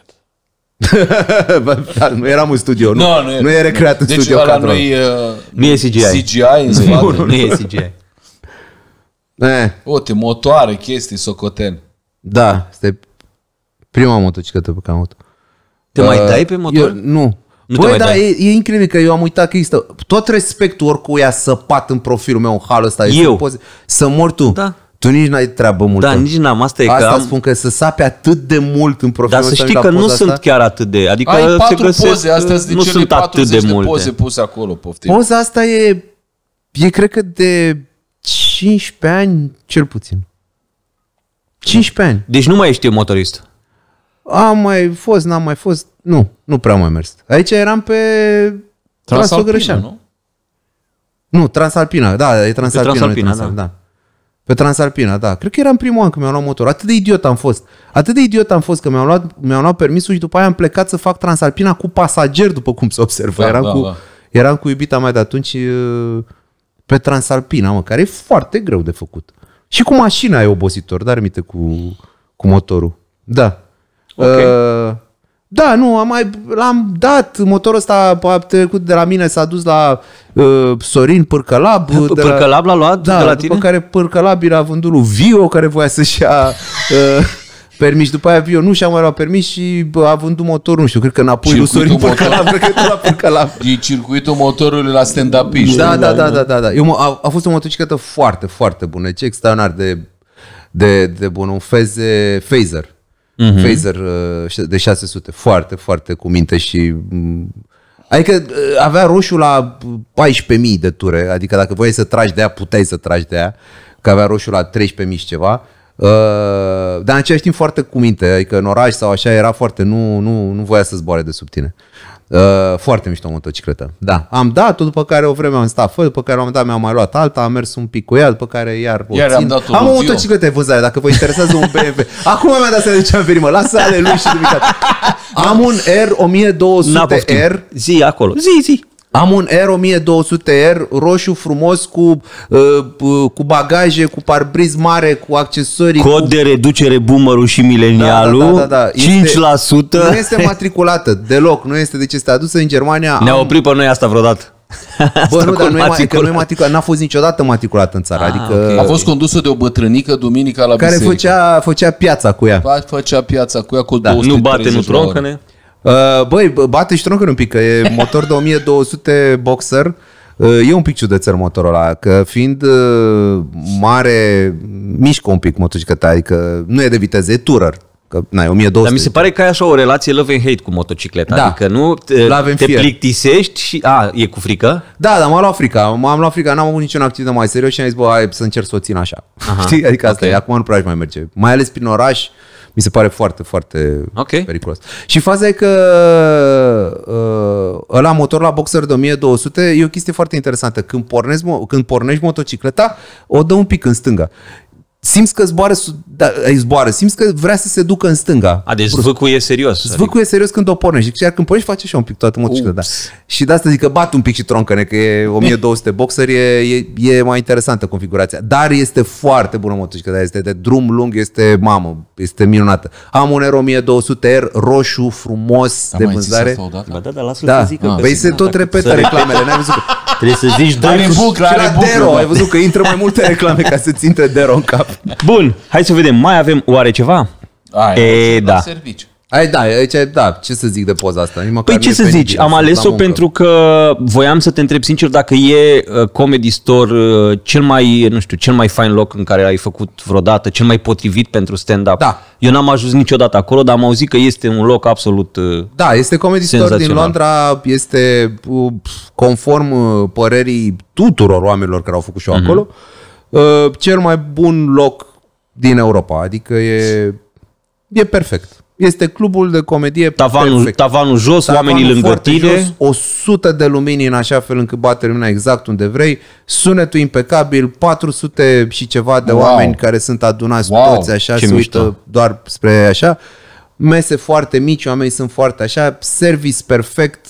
Nu eram în studio, nu e recreat în studio. Deci ăla nu e CGI. CGI în spate. Nu e CGI. Uite, motoare, chestii, socoteni. Da, este prima motocicletă pe care am avut. Te mai dai pe motor? Nu. Băi, da, e incredibil că eu am uitat că există tot respectul oricui a săpat în profilul meu în halul ăsta. Să mori tu. Da. Tu nici n-ai treabă multă. Da, nici n-am. Asta spun că să sape atât de mult în profilul ăsta. Dar să știi că nu sunt chiar atât de... Adică ai 4 poze, astea nu sunt atât de multe. Poze puse acolo, poftim. Poza asta e cred că de 15 ani cel puțin. 15 ani. Deci nu mai ești motorist. Am mai fost, n-am mai fost. Nu prea am mai mers. Aici eram pe Transalpina, nu? Nu, Transalpina, da, e Transalpina, da. Pe Transalpina, da. Cred că eram primul an când mi-am luat motor. Atât de idiot am fost că mi-am luat permisul și după aia am plecat să fac Transalpina cu pasager, după cum se observă. Eram cu iubita mea de atunci pe Transalpina, mă, care e foarte greu de făcut. Și cu mașina e obositor, dar aminte cu motorul. Da. Okay. Da, nu, l-am dat, motorul ăsta a trecut de la mine, s-a dus la Sorin Pârcălab. Pârcălab l-a luat de la tine? După care Pârcălab a vândut lui Vio, care voia să-și ia permis. După aia Vio nu și-a mai luat permis și a vândut motorul, nu știu, cred că înapoi lui Sorin Pârcălab, cred că la Pârcălab. E circuitul motorului la stand-up-iști. Da. A fost o motocicletă foarte, foarte bună, ce extraordinar de... de bun, un phaser. Phaser de 600, foarte, foarte cu minte și... Adică avea roșu la 14.000 de ture, adică dacă voiai să tragi de ea, puteai să tragi de ea, că avea roșu la 13.000 și ceva. Dar în același timp foarte cu minte, adică în oraș sau așa era foarte, nu voia să zboare de sub tine. Foarte mișto motocicletă. Da, am dat-o, după care o vreme am stat fără, după care la un moment dat mi-am mai luat alta, am mers un pic cu ea, după care iar o țin. Am o motocicletă de vânzare, dacă vă interesează un BMW. Acum mi-a dat seama de ce am venit, mă, lasă ale lui și dumicat. Am un R1200R. Zi acolo, zi. Am un R1200R roșu frumos cu bagaje, cu parbriz mare, cu accesorii. Cod de reducere Boomerul și Milenialul. Da. 5%. Nu este matriculată deloc, nu este, deci este adusă în Germania. Ne-a oprit pe noi asta vreodată. Bă, nu, dar nu e matriculată, n-a fost niciodată matriculată în țară. Adică okay. A fost condusă de o bătrânică duminica la biserică. Care făcea piața cu ea. Făcea piața cu ea cu 230 Nu bate, nu troncăne. Băi, bate și troncăne un pic, că e motor de 1200 boxer. E un pic ciudățel motorul ăla, că fiind mare, mișcă un pic motocicleta, adică nu e de viteză, e tourer. Că, n-ai, 1200. Dar mi se pare că ai așa o relație love and hate cu motocicleta, da. Adică nu te plictisești și... e cu frică? Da, m-am luat frica, n-am avut niciun accident mai serios și am zis, bă, hai să încerc să o țin așa. Știi? Adică asta e, acum nu prea mai merge. Mai ales prin oraș, mi se pare foarte, foarte periculos. Și faza e că ăla motor la boxer de 1200 e o chestie foarte interesantă. Când pornești motocicleta, o dă un pic în stânga. Simți că zboară, simți că vrea să se ducă în stânga. Deci zvâcuie serios. Zvâcuie serios când o pornești. Chiar când pornești face așa un pic toată motocicleta. Și de asta zic că bat un pic și troncăne, că e 1200 boxer, e mai interesantă configurația. Dar este foarte bună motocicleta, este de drum lung, este minunată. Am un R1200R roșu, frumos, de vânzare. Da, lasă-l să zică. Păi se tot repetă reclamele, n-ai văzut? Trebuie să zici Dero, ai văzut că intră mai multe reclame ca să-ți intre Dero în cap. Bun, hai să vedem, mai avem oare ceva? Da. Aici, ce să zic de poza asta? Păi ce să zici, am ales-o pentru că voiam să te întreb sincer dacă e Comedy Store cel mai fain loc în care ai făcut vreodată, cel mai potrivit pentru stand-up. Da. Eu n-am ajuns niciodată acolo, dar am auzit că este un loc absolut este Comedy Store din Londra, este conform părerii tuturor oamenilor care au făcut show acolo, cel mai bun loc din Europa, adică e perfect. Este clubul de comedie tavanul jos, oamenii lângă tine. Jos, 100 de lumini în așa fel încât bate lumina exact unde vrei, sunetul impecabil, 400 și ceva de oameni care sunt adunați toți așa, se uită doar spre așa, mese foarte mici, oamenii sunt foarte așa, service perfect.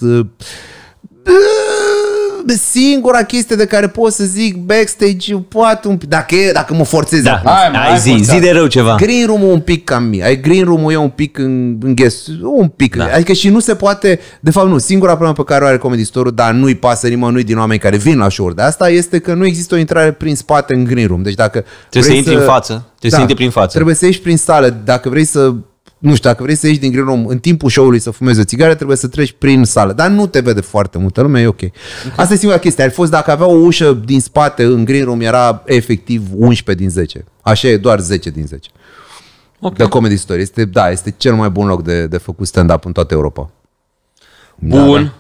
Singura chestie de care pot să zic backstage, poate un pic, dacă mă forțez. Zi de rău ceva. Green room-ul un pic cam mie. Green room-ul e un pic în guest, un pic. Adică și nu se poate, de fapt nu, singura problemă pe care o are Comedy Store-ul, dar nu-i pasă nimănui din oameni care vin la show-uri de asta, este că nu există o intrare prin spate în green room. Deci dacă trebuie să intri în față, să intri prin față. Trebuie să ieși prin sală, dacă vrei să dacă vrei să ieși din green room în timpul show-ului să fumezi o țigară, trebuie să treci prin sală. Dar nu te vede foarte multă lume, e ok. Asta e singura chestie. Ar fost dacă avea o ușă din spate în green room, era efectiv 11 din 10. Așa e doar 10 din 10. De Comedy Store. Este cel mai bun loc de făcut stand-up în toată Europa. Bun.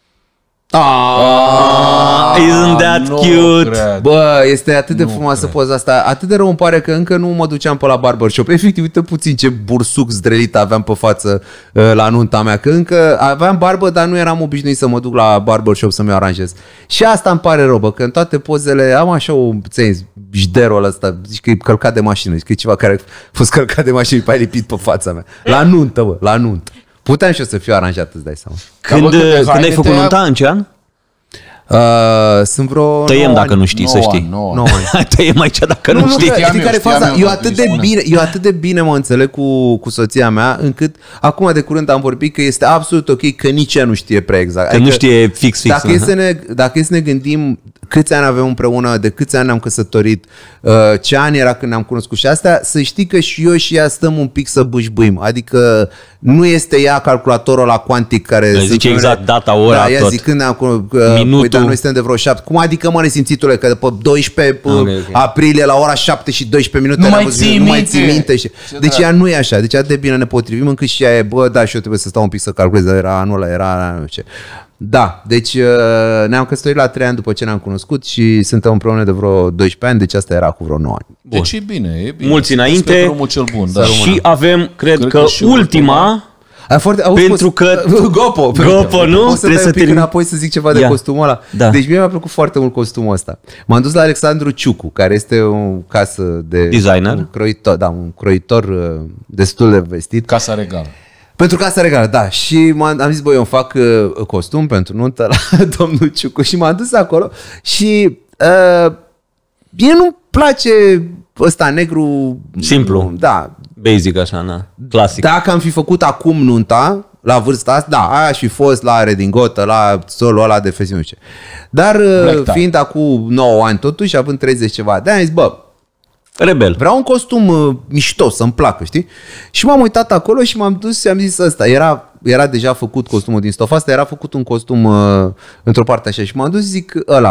Isn't that cute? Bă, este atât de frumoasă poza asta. Atât de rău îmi pare că încă nu mă duceam pe la barbershop. Efectiv, uite puțin ce bursuc zdrelit aveam pe față la nunta mea. Că încă aveam barbă, dar nu eram obișnuit să mă duc la barbershop să-mi aranjez. Și asta îmi pare rău, bă, că în toate pozele am așa o jderul ăsta. Zici că e călcat de mașină. Zici că e ceva care a fost călcat de mașină și pe lipit pe fața mea. La nuntă, bă, la nuntă. Puteam și eu să fiu aranjat, îți dai seama. Când ai făcut nunta? În ce an? Sunt vreo tăiem dacă nu știi, să știi. Tăiem aici dacă nu știi. Știi care e faza? Eu atât de bine mă înțeleg cu soția mea, încât acum de curând am vorbit că este absolut ok că nici ea nu știe prea exact. Că nu știe fix. Dacă e să ne gândim, câți ani avem împreună, de câți ani ne-am căsătorit, ce ani era când ne-am cunoscut și astea, să știi că și eu și ea stăm un pic să bâșbâim. Adică nu este ea calculatorul la cuantic care... Zice exact data, ora, da, ea tot. zicând Minutul. păi, dar noi suntem de vreo 7. Cum adică, mă, nesimțitule, că după 12 aprilie la ora 7 și 12 minute Nu mai ții minte. Deci ea nu e așa. Deci atât de bine ne potrivim încât și ea e, bă, da, și eu trebuie să stau un pic să calculez, dar era anul ăla, era nu știu ce. Da, deci ne-am căsătorit la 3 ani după ce ne-am cunoscut și suntem împreună de vreo 12 ani, deci asta era cu vreo 9 ani. Deci e bine, e bine. Mulți înainte drumul cel bun, da. și avem, cred că și ultima, pentru că... Gopo, nu? O să dai un pic înapoi să zic ceva de costumul ăla. Da. Deci mie mi-a plăcut foarte mult costumul ăsta. M-am dus la Alexandru Ciucu, care este o casă de... Designer. Un croitor destul de vestit. Casa Regală. Pentru Casa Regală, da. Și am zis, băi, eu îmi fac costum pentru nuntă la domnul Ciucu. Și m-am dus acolo și mie nu-mi place ăsta negru... Simplu. Da. Basic așa, na. Clasic. Dacă am fi făcut acum nunta, la vârsta asta, da, aia aș fi fost la redingotă, la solul ăla de festiune. Dar fiind acum 9 ani totuși, având 30 ceva de ani, zis, bă, rebel. Vreau un costum mișto, să-mi placă, știi? Și m-am uitat acolo și m-am dus și am zis ăsta. Era deja făcut costumul din stofa asta, era făcut un costum într-o parte așa. Și m-am dus și zic,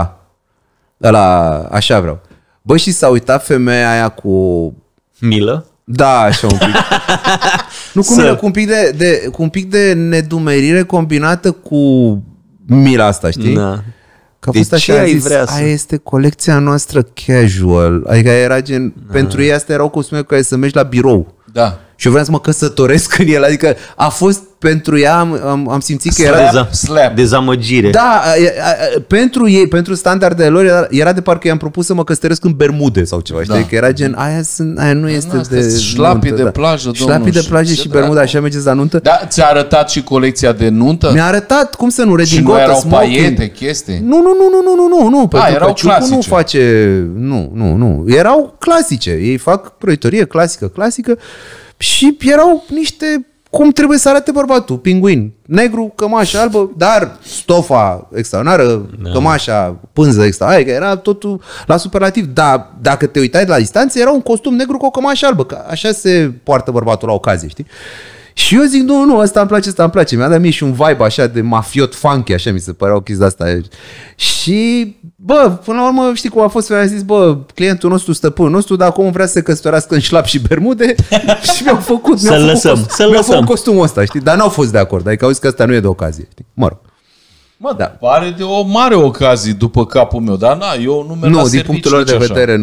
ăla, așa vreau. Bă, și s-a uitat femeia aia cu... Milă? Da, așa un pic. Nu cu milă, cu un pic de nedumerire combinată cu mila asta, știi? Da. Că a fost de așa, ce a ai zis, vrea să... aia este colecția noastră casual. Adică era gen, pentru ei astea erau costume cu care să mergi la birou. Da. Și eu vreau să mă căsătoresc în el. Adică a fost pentru ea, am simțit că era... Dezamăgire. Da, pentru ei, pentru standardele lor, era de parcă i-am propus să mă căsătoresc în Bermude sau ceva. Da. Știi? Că era gen, aia nu este de șlapii nuntă, de plajă, șlapii de plajă și Bermuda, așa mergeți la nuntă. Da, ți-a arătat și colecția de nuntă? Mi-a arătat, cum să nu, și nu erau paiete, chestii? Nu, pentru erau că Ciucu clasice. nu face, nu, erau clasice, ei fac croitorie clasică și erau niște, cum trebuie să arate bărbatul, pinguin, negru, cămașă albă, dar stofa extraordinară, cămașa, pânză extraordinară, adică era totul la superlativ, dar dacă te uitai de la distanță, era un costum negru cu o cămașă albă, că așa se poartă bărbatul la ocazie, știi? Și eu zic, nu, ăsta îmi place. Mi-a dat mie și un vibe așa de mafiot funky, așa mi se părea o chestie de asta. Și, bă, până la urmă, știi cum a fost? Mi-a zis, bă, clientul nostru, stăpânul nostru, dar acum vrea să se căsătorească în șlap și bermude și mi-au făcut costumul ăsta, știi? Dar n-au fost de acord, adică au zis că ăsta nu e de ocazie, știi? Mă rog. Mă, da. Pare de o mare ocazie după capul meu, dar eu nu merg la serviciu. Nu, din punctul lor de vedere,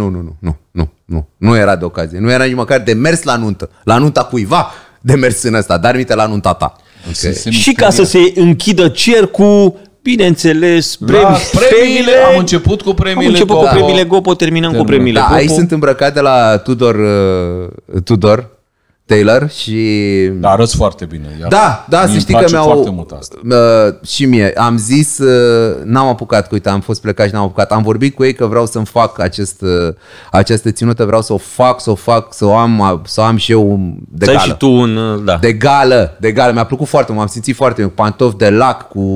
nu era de ocazie. Nu era nici măcar de mers la nuntă. La nunta cuiva de mers în ăsta, dar minte la nunta ta. Okay. Și ca să se închidă cercul, bineînțeles, premiile. Am început cu premiile Gopo, terminăm cu premiile Gopo. Aici sunt îmbrăcat de la Tudor Taylor și... Da, arăți foarte bine. Da, să știi că mi-au... și mie. Am zis, n-am apucat, că uite, am fost plecat și n-am apucat. Am vorbit cu ei că vreau să-mi fac această ținută, vreau să o fac, să o am și eu de gală. Și tu un... Da. De gală. Mi-a plăcut foarte mult, m-am simțit foarte bine, cu pantofi de lac, cu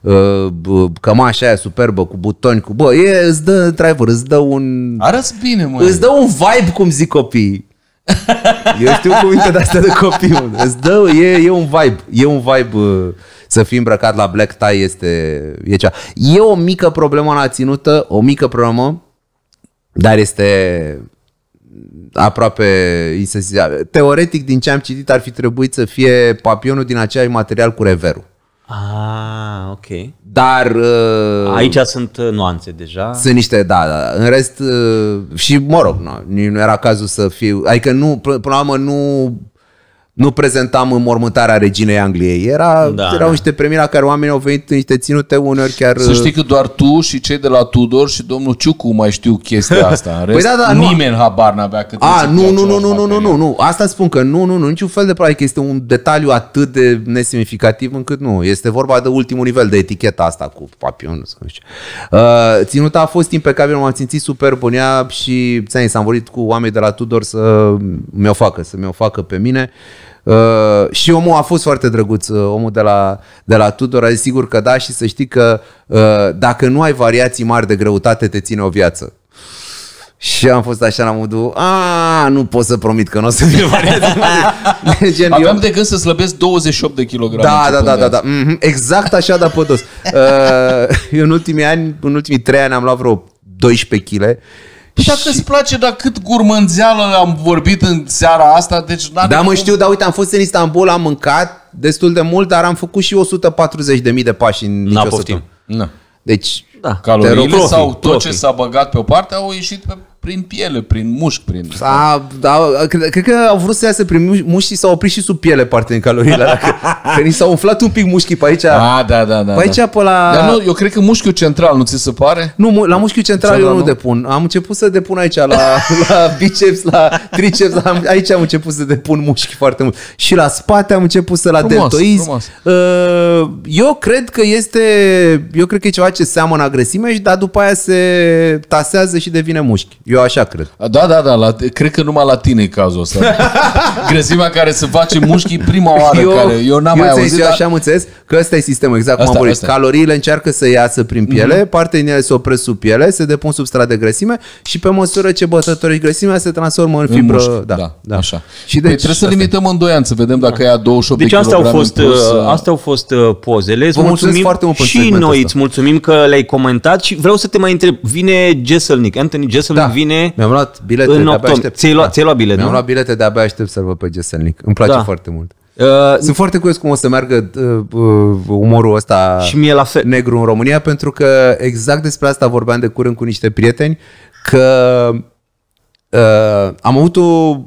cămașa aia superbă, cu butoni, cu... Bă, îți dă driver, îți dă un... Arăți bine, mă. Îți dă un vibe, cum zic copiii. Eu știu cuvinte de astea de copii. Îți dă, e un vibe. E un vibe să fii îmbrăcat la black tie, e cea. E o mică problemă la ținută, o mică problemă, dar este aproape insensibil. Teoretic, din ce am citit, ar fi trebuit să fie papionul din același material cu reverul. Ah, ok. Dar... aici sunt nuanțe deja. Sunt niște, da. În rest, și mă rog, nu era cazul să fiu... Adică nu, până la urmă nu prezentam înmormântarea reginei Angliei. Erau niște premii la care oamenii au venit în niște ținute uneori chiar... Să știi că doar tu și cei de la Tudor și domnul Ciucu mai știu chestia asta. În rest, nimeni habar n-avea cât nu. Asta spun că nu, niciun fel de practic. Este un detaliu atât de nesemnificativ încât nu. Este vorba de ultimul nivel de eticheta asta cu papion. Ținuta a fost impecabil, m-am simțit superb în ea și s-am vorbit cu oameni de la Tudor să mi-o facă pe mine. Și omul a fost foarte drăguț, omul de la Tudor a zis sigur că da și să știi că dacă nu ai variații mari de greutate te ține o viață. Și am fost așa la modul, nu pot să promit că nu o să fie variații mari. Aveam de gând să slăbesc 28 de kilograme. Da. Exact așa de pădos. Eu în ultimii 3 ani am luat vreo 12 kg. Dacă îți place, dar cât gurmânzeală am vorbit în seara asta, deci Da, mă știu, dar uite, am fost în Istanbul, am mâncat destul de mult, dar am făcut și 140.000 de pași în nicio săptămână. Deci, caloriile sau tot ce s-a băgat pe o parte au ieșit prin piele, prin mușchi, prin... Cred că au vrut să iasă prin mușchi și s-au oprit și sub piele parte din caloriile alea. Că ni s-au umflat un pic mușchii pe aici. Da. Pe aici, pe la... Dar nu, eu cred că mușchiul central, nu ți se pare? Nu, la mușchiul central eu nu depun. Am început să depun aici, la biceps, la triceps, aici am început să depun mușchi foarte mult. Și la spate am început să la deltoizi. Eu cred că e ceva ce seamănă la grăsime, dar după aia se tasează și devine mușchi. Eu așa cred. Da, cred că numai la tine e cazul ăsta. Grăsimea care se face mușchii prima oară, eu n-am mai auzit. Eu așa am înțeles că ăsta e sistemul, exact cum am vorbit. Caloriile încearcă să iasă prin piele, parte din ele se opresc sub piele, se depun substrat de grăsime și pe măsură ce bătătorești grăsimea se transformă în fibră. Da. Așa. Și deci trebuie să limităm în 2 ani, să vedem dacă ea 28 de kilograme. Deci astea au fost pozele. Vă mulțumim foarte mult și noi îți mulțumim că le-ai comentat și vreau să te mai întreb. Vine Jeselnik, Anthony Jeselnik vine. Mi-am luat bilete, de-abia aștept. Ți-ai luat bilete, Mi-am luat bilete, de-abia aștept să-l văd pe Jeselnik. Îmi place foarte mult. Sunt foarte curios cum o să meargă umorul ăsta și mie la fel. Negru în România, pentru că exact despre asta vorbeam de curând cu niște prieteni, că am avut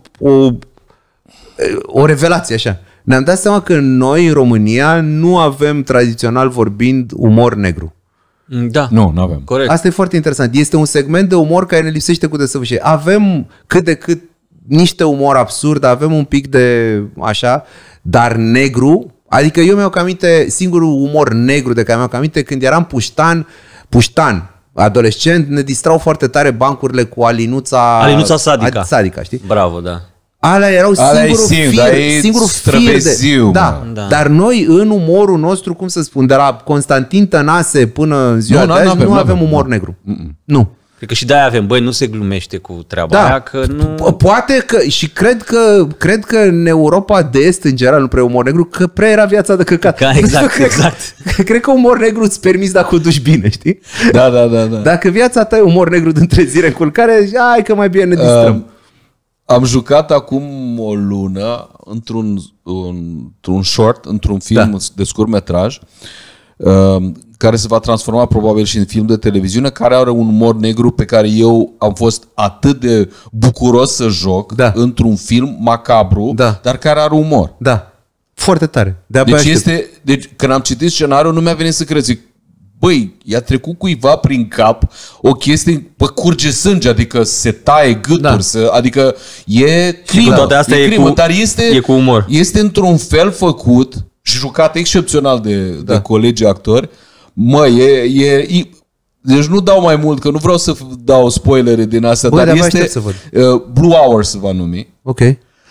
o revelație așa. Ne-am dat seama că noi în România nu avem tradițional vorbind umor negru. Da. Nu avem. Corect. Asta e foarte interesant. Este un segment de umor care ne lipsește cu desăvârșire. Avem cât de cât niște umor absurd, avem un pic de așa, dar negru, adică eu mi-au aminte, singurul umor negru de care mi-au aminte când eram puștan, adolescent, ne distrau foarte tare bancurile cu Alinuța Sadica, știi? Bravo, da. Alea erau singurul fir de... Da. Dar noi în umorul nostru, cum să spun, de la Constantin Tănase până în ziua de azi, nu avem umor negru. Nu. Cred că și de-aia avem, nu se glumește cu treaba aia, că nu... Poate că, și cred că în Europa de Est, în general, nu prea umor negru, că prea era viața de căcat. Exact. Cred că umor negru îți permiți dacă o duci bine, știi? Da. Dacă viața ta e umor negru de întrezire în culcare, hai că mai bine ne distrăm. Am jucat acum o lună într-un short, într-un film de scurtmetraj, care se va transforma probabil și în film de televiziune, care are un umor negru pe care eu am fost atât de bucuros să joc într-un film macabru, dar care are umor. Da, foarte tare. Deci când am citit scenariul nu mi-a venit să cred, zic, băi, i-a trecut cuiva prin cap o chestie, curge sânge, adică se taie gâturi, adică e crimă, dar e cu umor. Este într-un fel făcut și jucat excepțional de colegi actori. Deci nu dau mai mult, că nu vreau să dau spoilere din astea, dar este Blue Hour se va numi. Ok.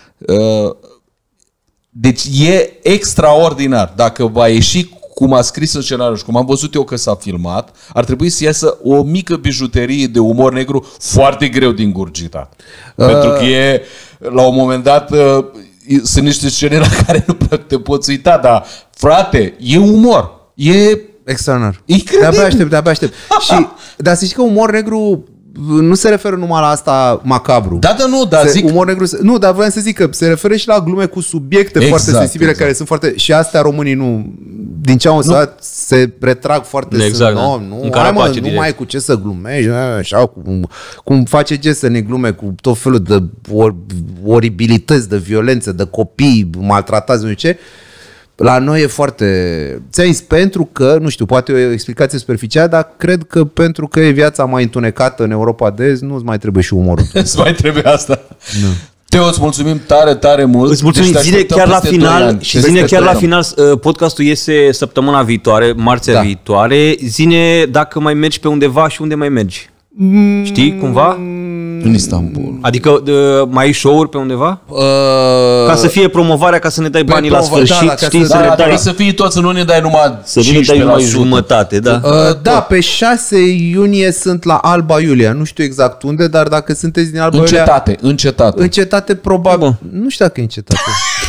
Deci e extraordinar. Dacă va ieși cum a scris în scenariu și cum am văzut eu că s-a filmat, ar trebui să iasă o mică bijuterie de umor negru foarte greu din gurgitat. Pentru că la un moment dat sunt niște scene la care nu te poți uita, dar frate, e umor. E extraordinar. Incredibil. De-abia aștept. Dar să știi că umor negru nu se referă numai la asta macabru. Umor negru, dar vreau să zic că se referă și la glume cu subiecte foarte sensibile, care sunt foarte... Și astea românii nu... Din ce am înțeles, se retrag foarte... Nu mai cu ce să glumești, așa, cum face ce să ne glume cu tot felul de oribilități, de violențe, de copii maltratați, nu știu ce. La noi e foarte... Ți-ai zis pentru că, nu știu, poate o explicație superficială, dar cred că pentru că e viața mai întunecată în Europa de Est, nu-ți mai trebuie și umorul. Îți mai trebuie asta. Nu. Teo, îți mulțumim tare mult. Îți mulțumim, zine chiar la final și zine chiar la final, podcastul iese săptămâna viitoare, marțea viitoare. Zine dacă mai mergi pe undeva și unde mai mergi. Știi, cumva? În Istanbul. Adică mai ai show-uri pe undeva? Ca să fie promovarea, ca să ne dai banii la sfârșit, știi? Trebuie să fii toți în Uniune, dai numai 15%. Să nu ne dai numai jumătate, da? Da, pe 6 iunie sunt la Alba Iulia. Nu știu exact unde, dar dacă sunteți din Alba Iulia... În cetate, probabil. Nu știu dacă e în cetate.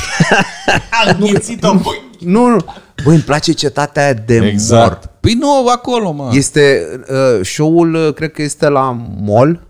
Nu. Băi, îmi place cetatea aia de mort. Păi nu, acolo, mă. Este show-ul, cred că este la mall.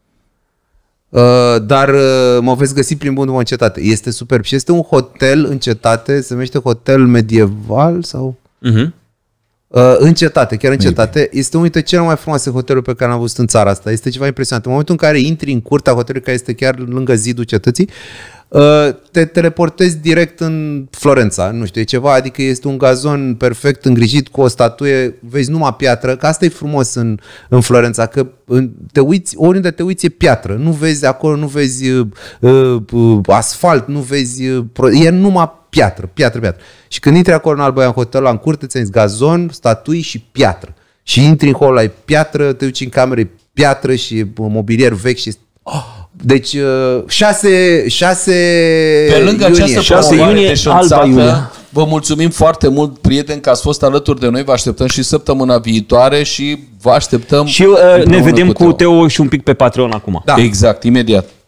Dar mă veți găsi plimbându-mă în cetate. Este superb. Și este un hotel în cetate, se numește Hotel Medieval sau... în cetate, chiar în cetate. Este unul dintre cele mai frumoase hoteluri pe care am văzut în țara asta. Este ceva impresionant. În momentul în care intri în curtea hotelului, care este chiar lângă zidul cetății, te teleportezi direct în Florența. Nu știu, e ceva, adică este un gazon perfect îngrijit cu o statuie, vezi numai piatră, că asta e frumos în Florența, că te uiți, oriunde te uiți e piatră. Nu vezi acolo, nu vezi asfalt, nu vezi... e numai piatră. Și când intri acolo în Alba, în hotel, în curte, ți-ai gazon, statui și piatră. Și intri în hol, ai piatră, te duci în cameră, e piatră și mobilier vechi și... Deci 6 pe lângă iunie. această 6 iunie, Alba Iulia. Vă mulțumim foarte mult, prieteni, că ați fost alături de noi. Vă așteptăm și săptămâna viitoare și vă așteptăm. Și ne vedem cu Teo și un pic pe Patreon acum. Da. Exact, imediat.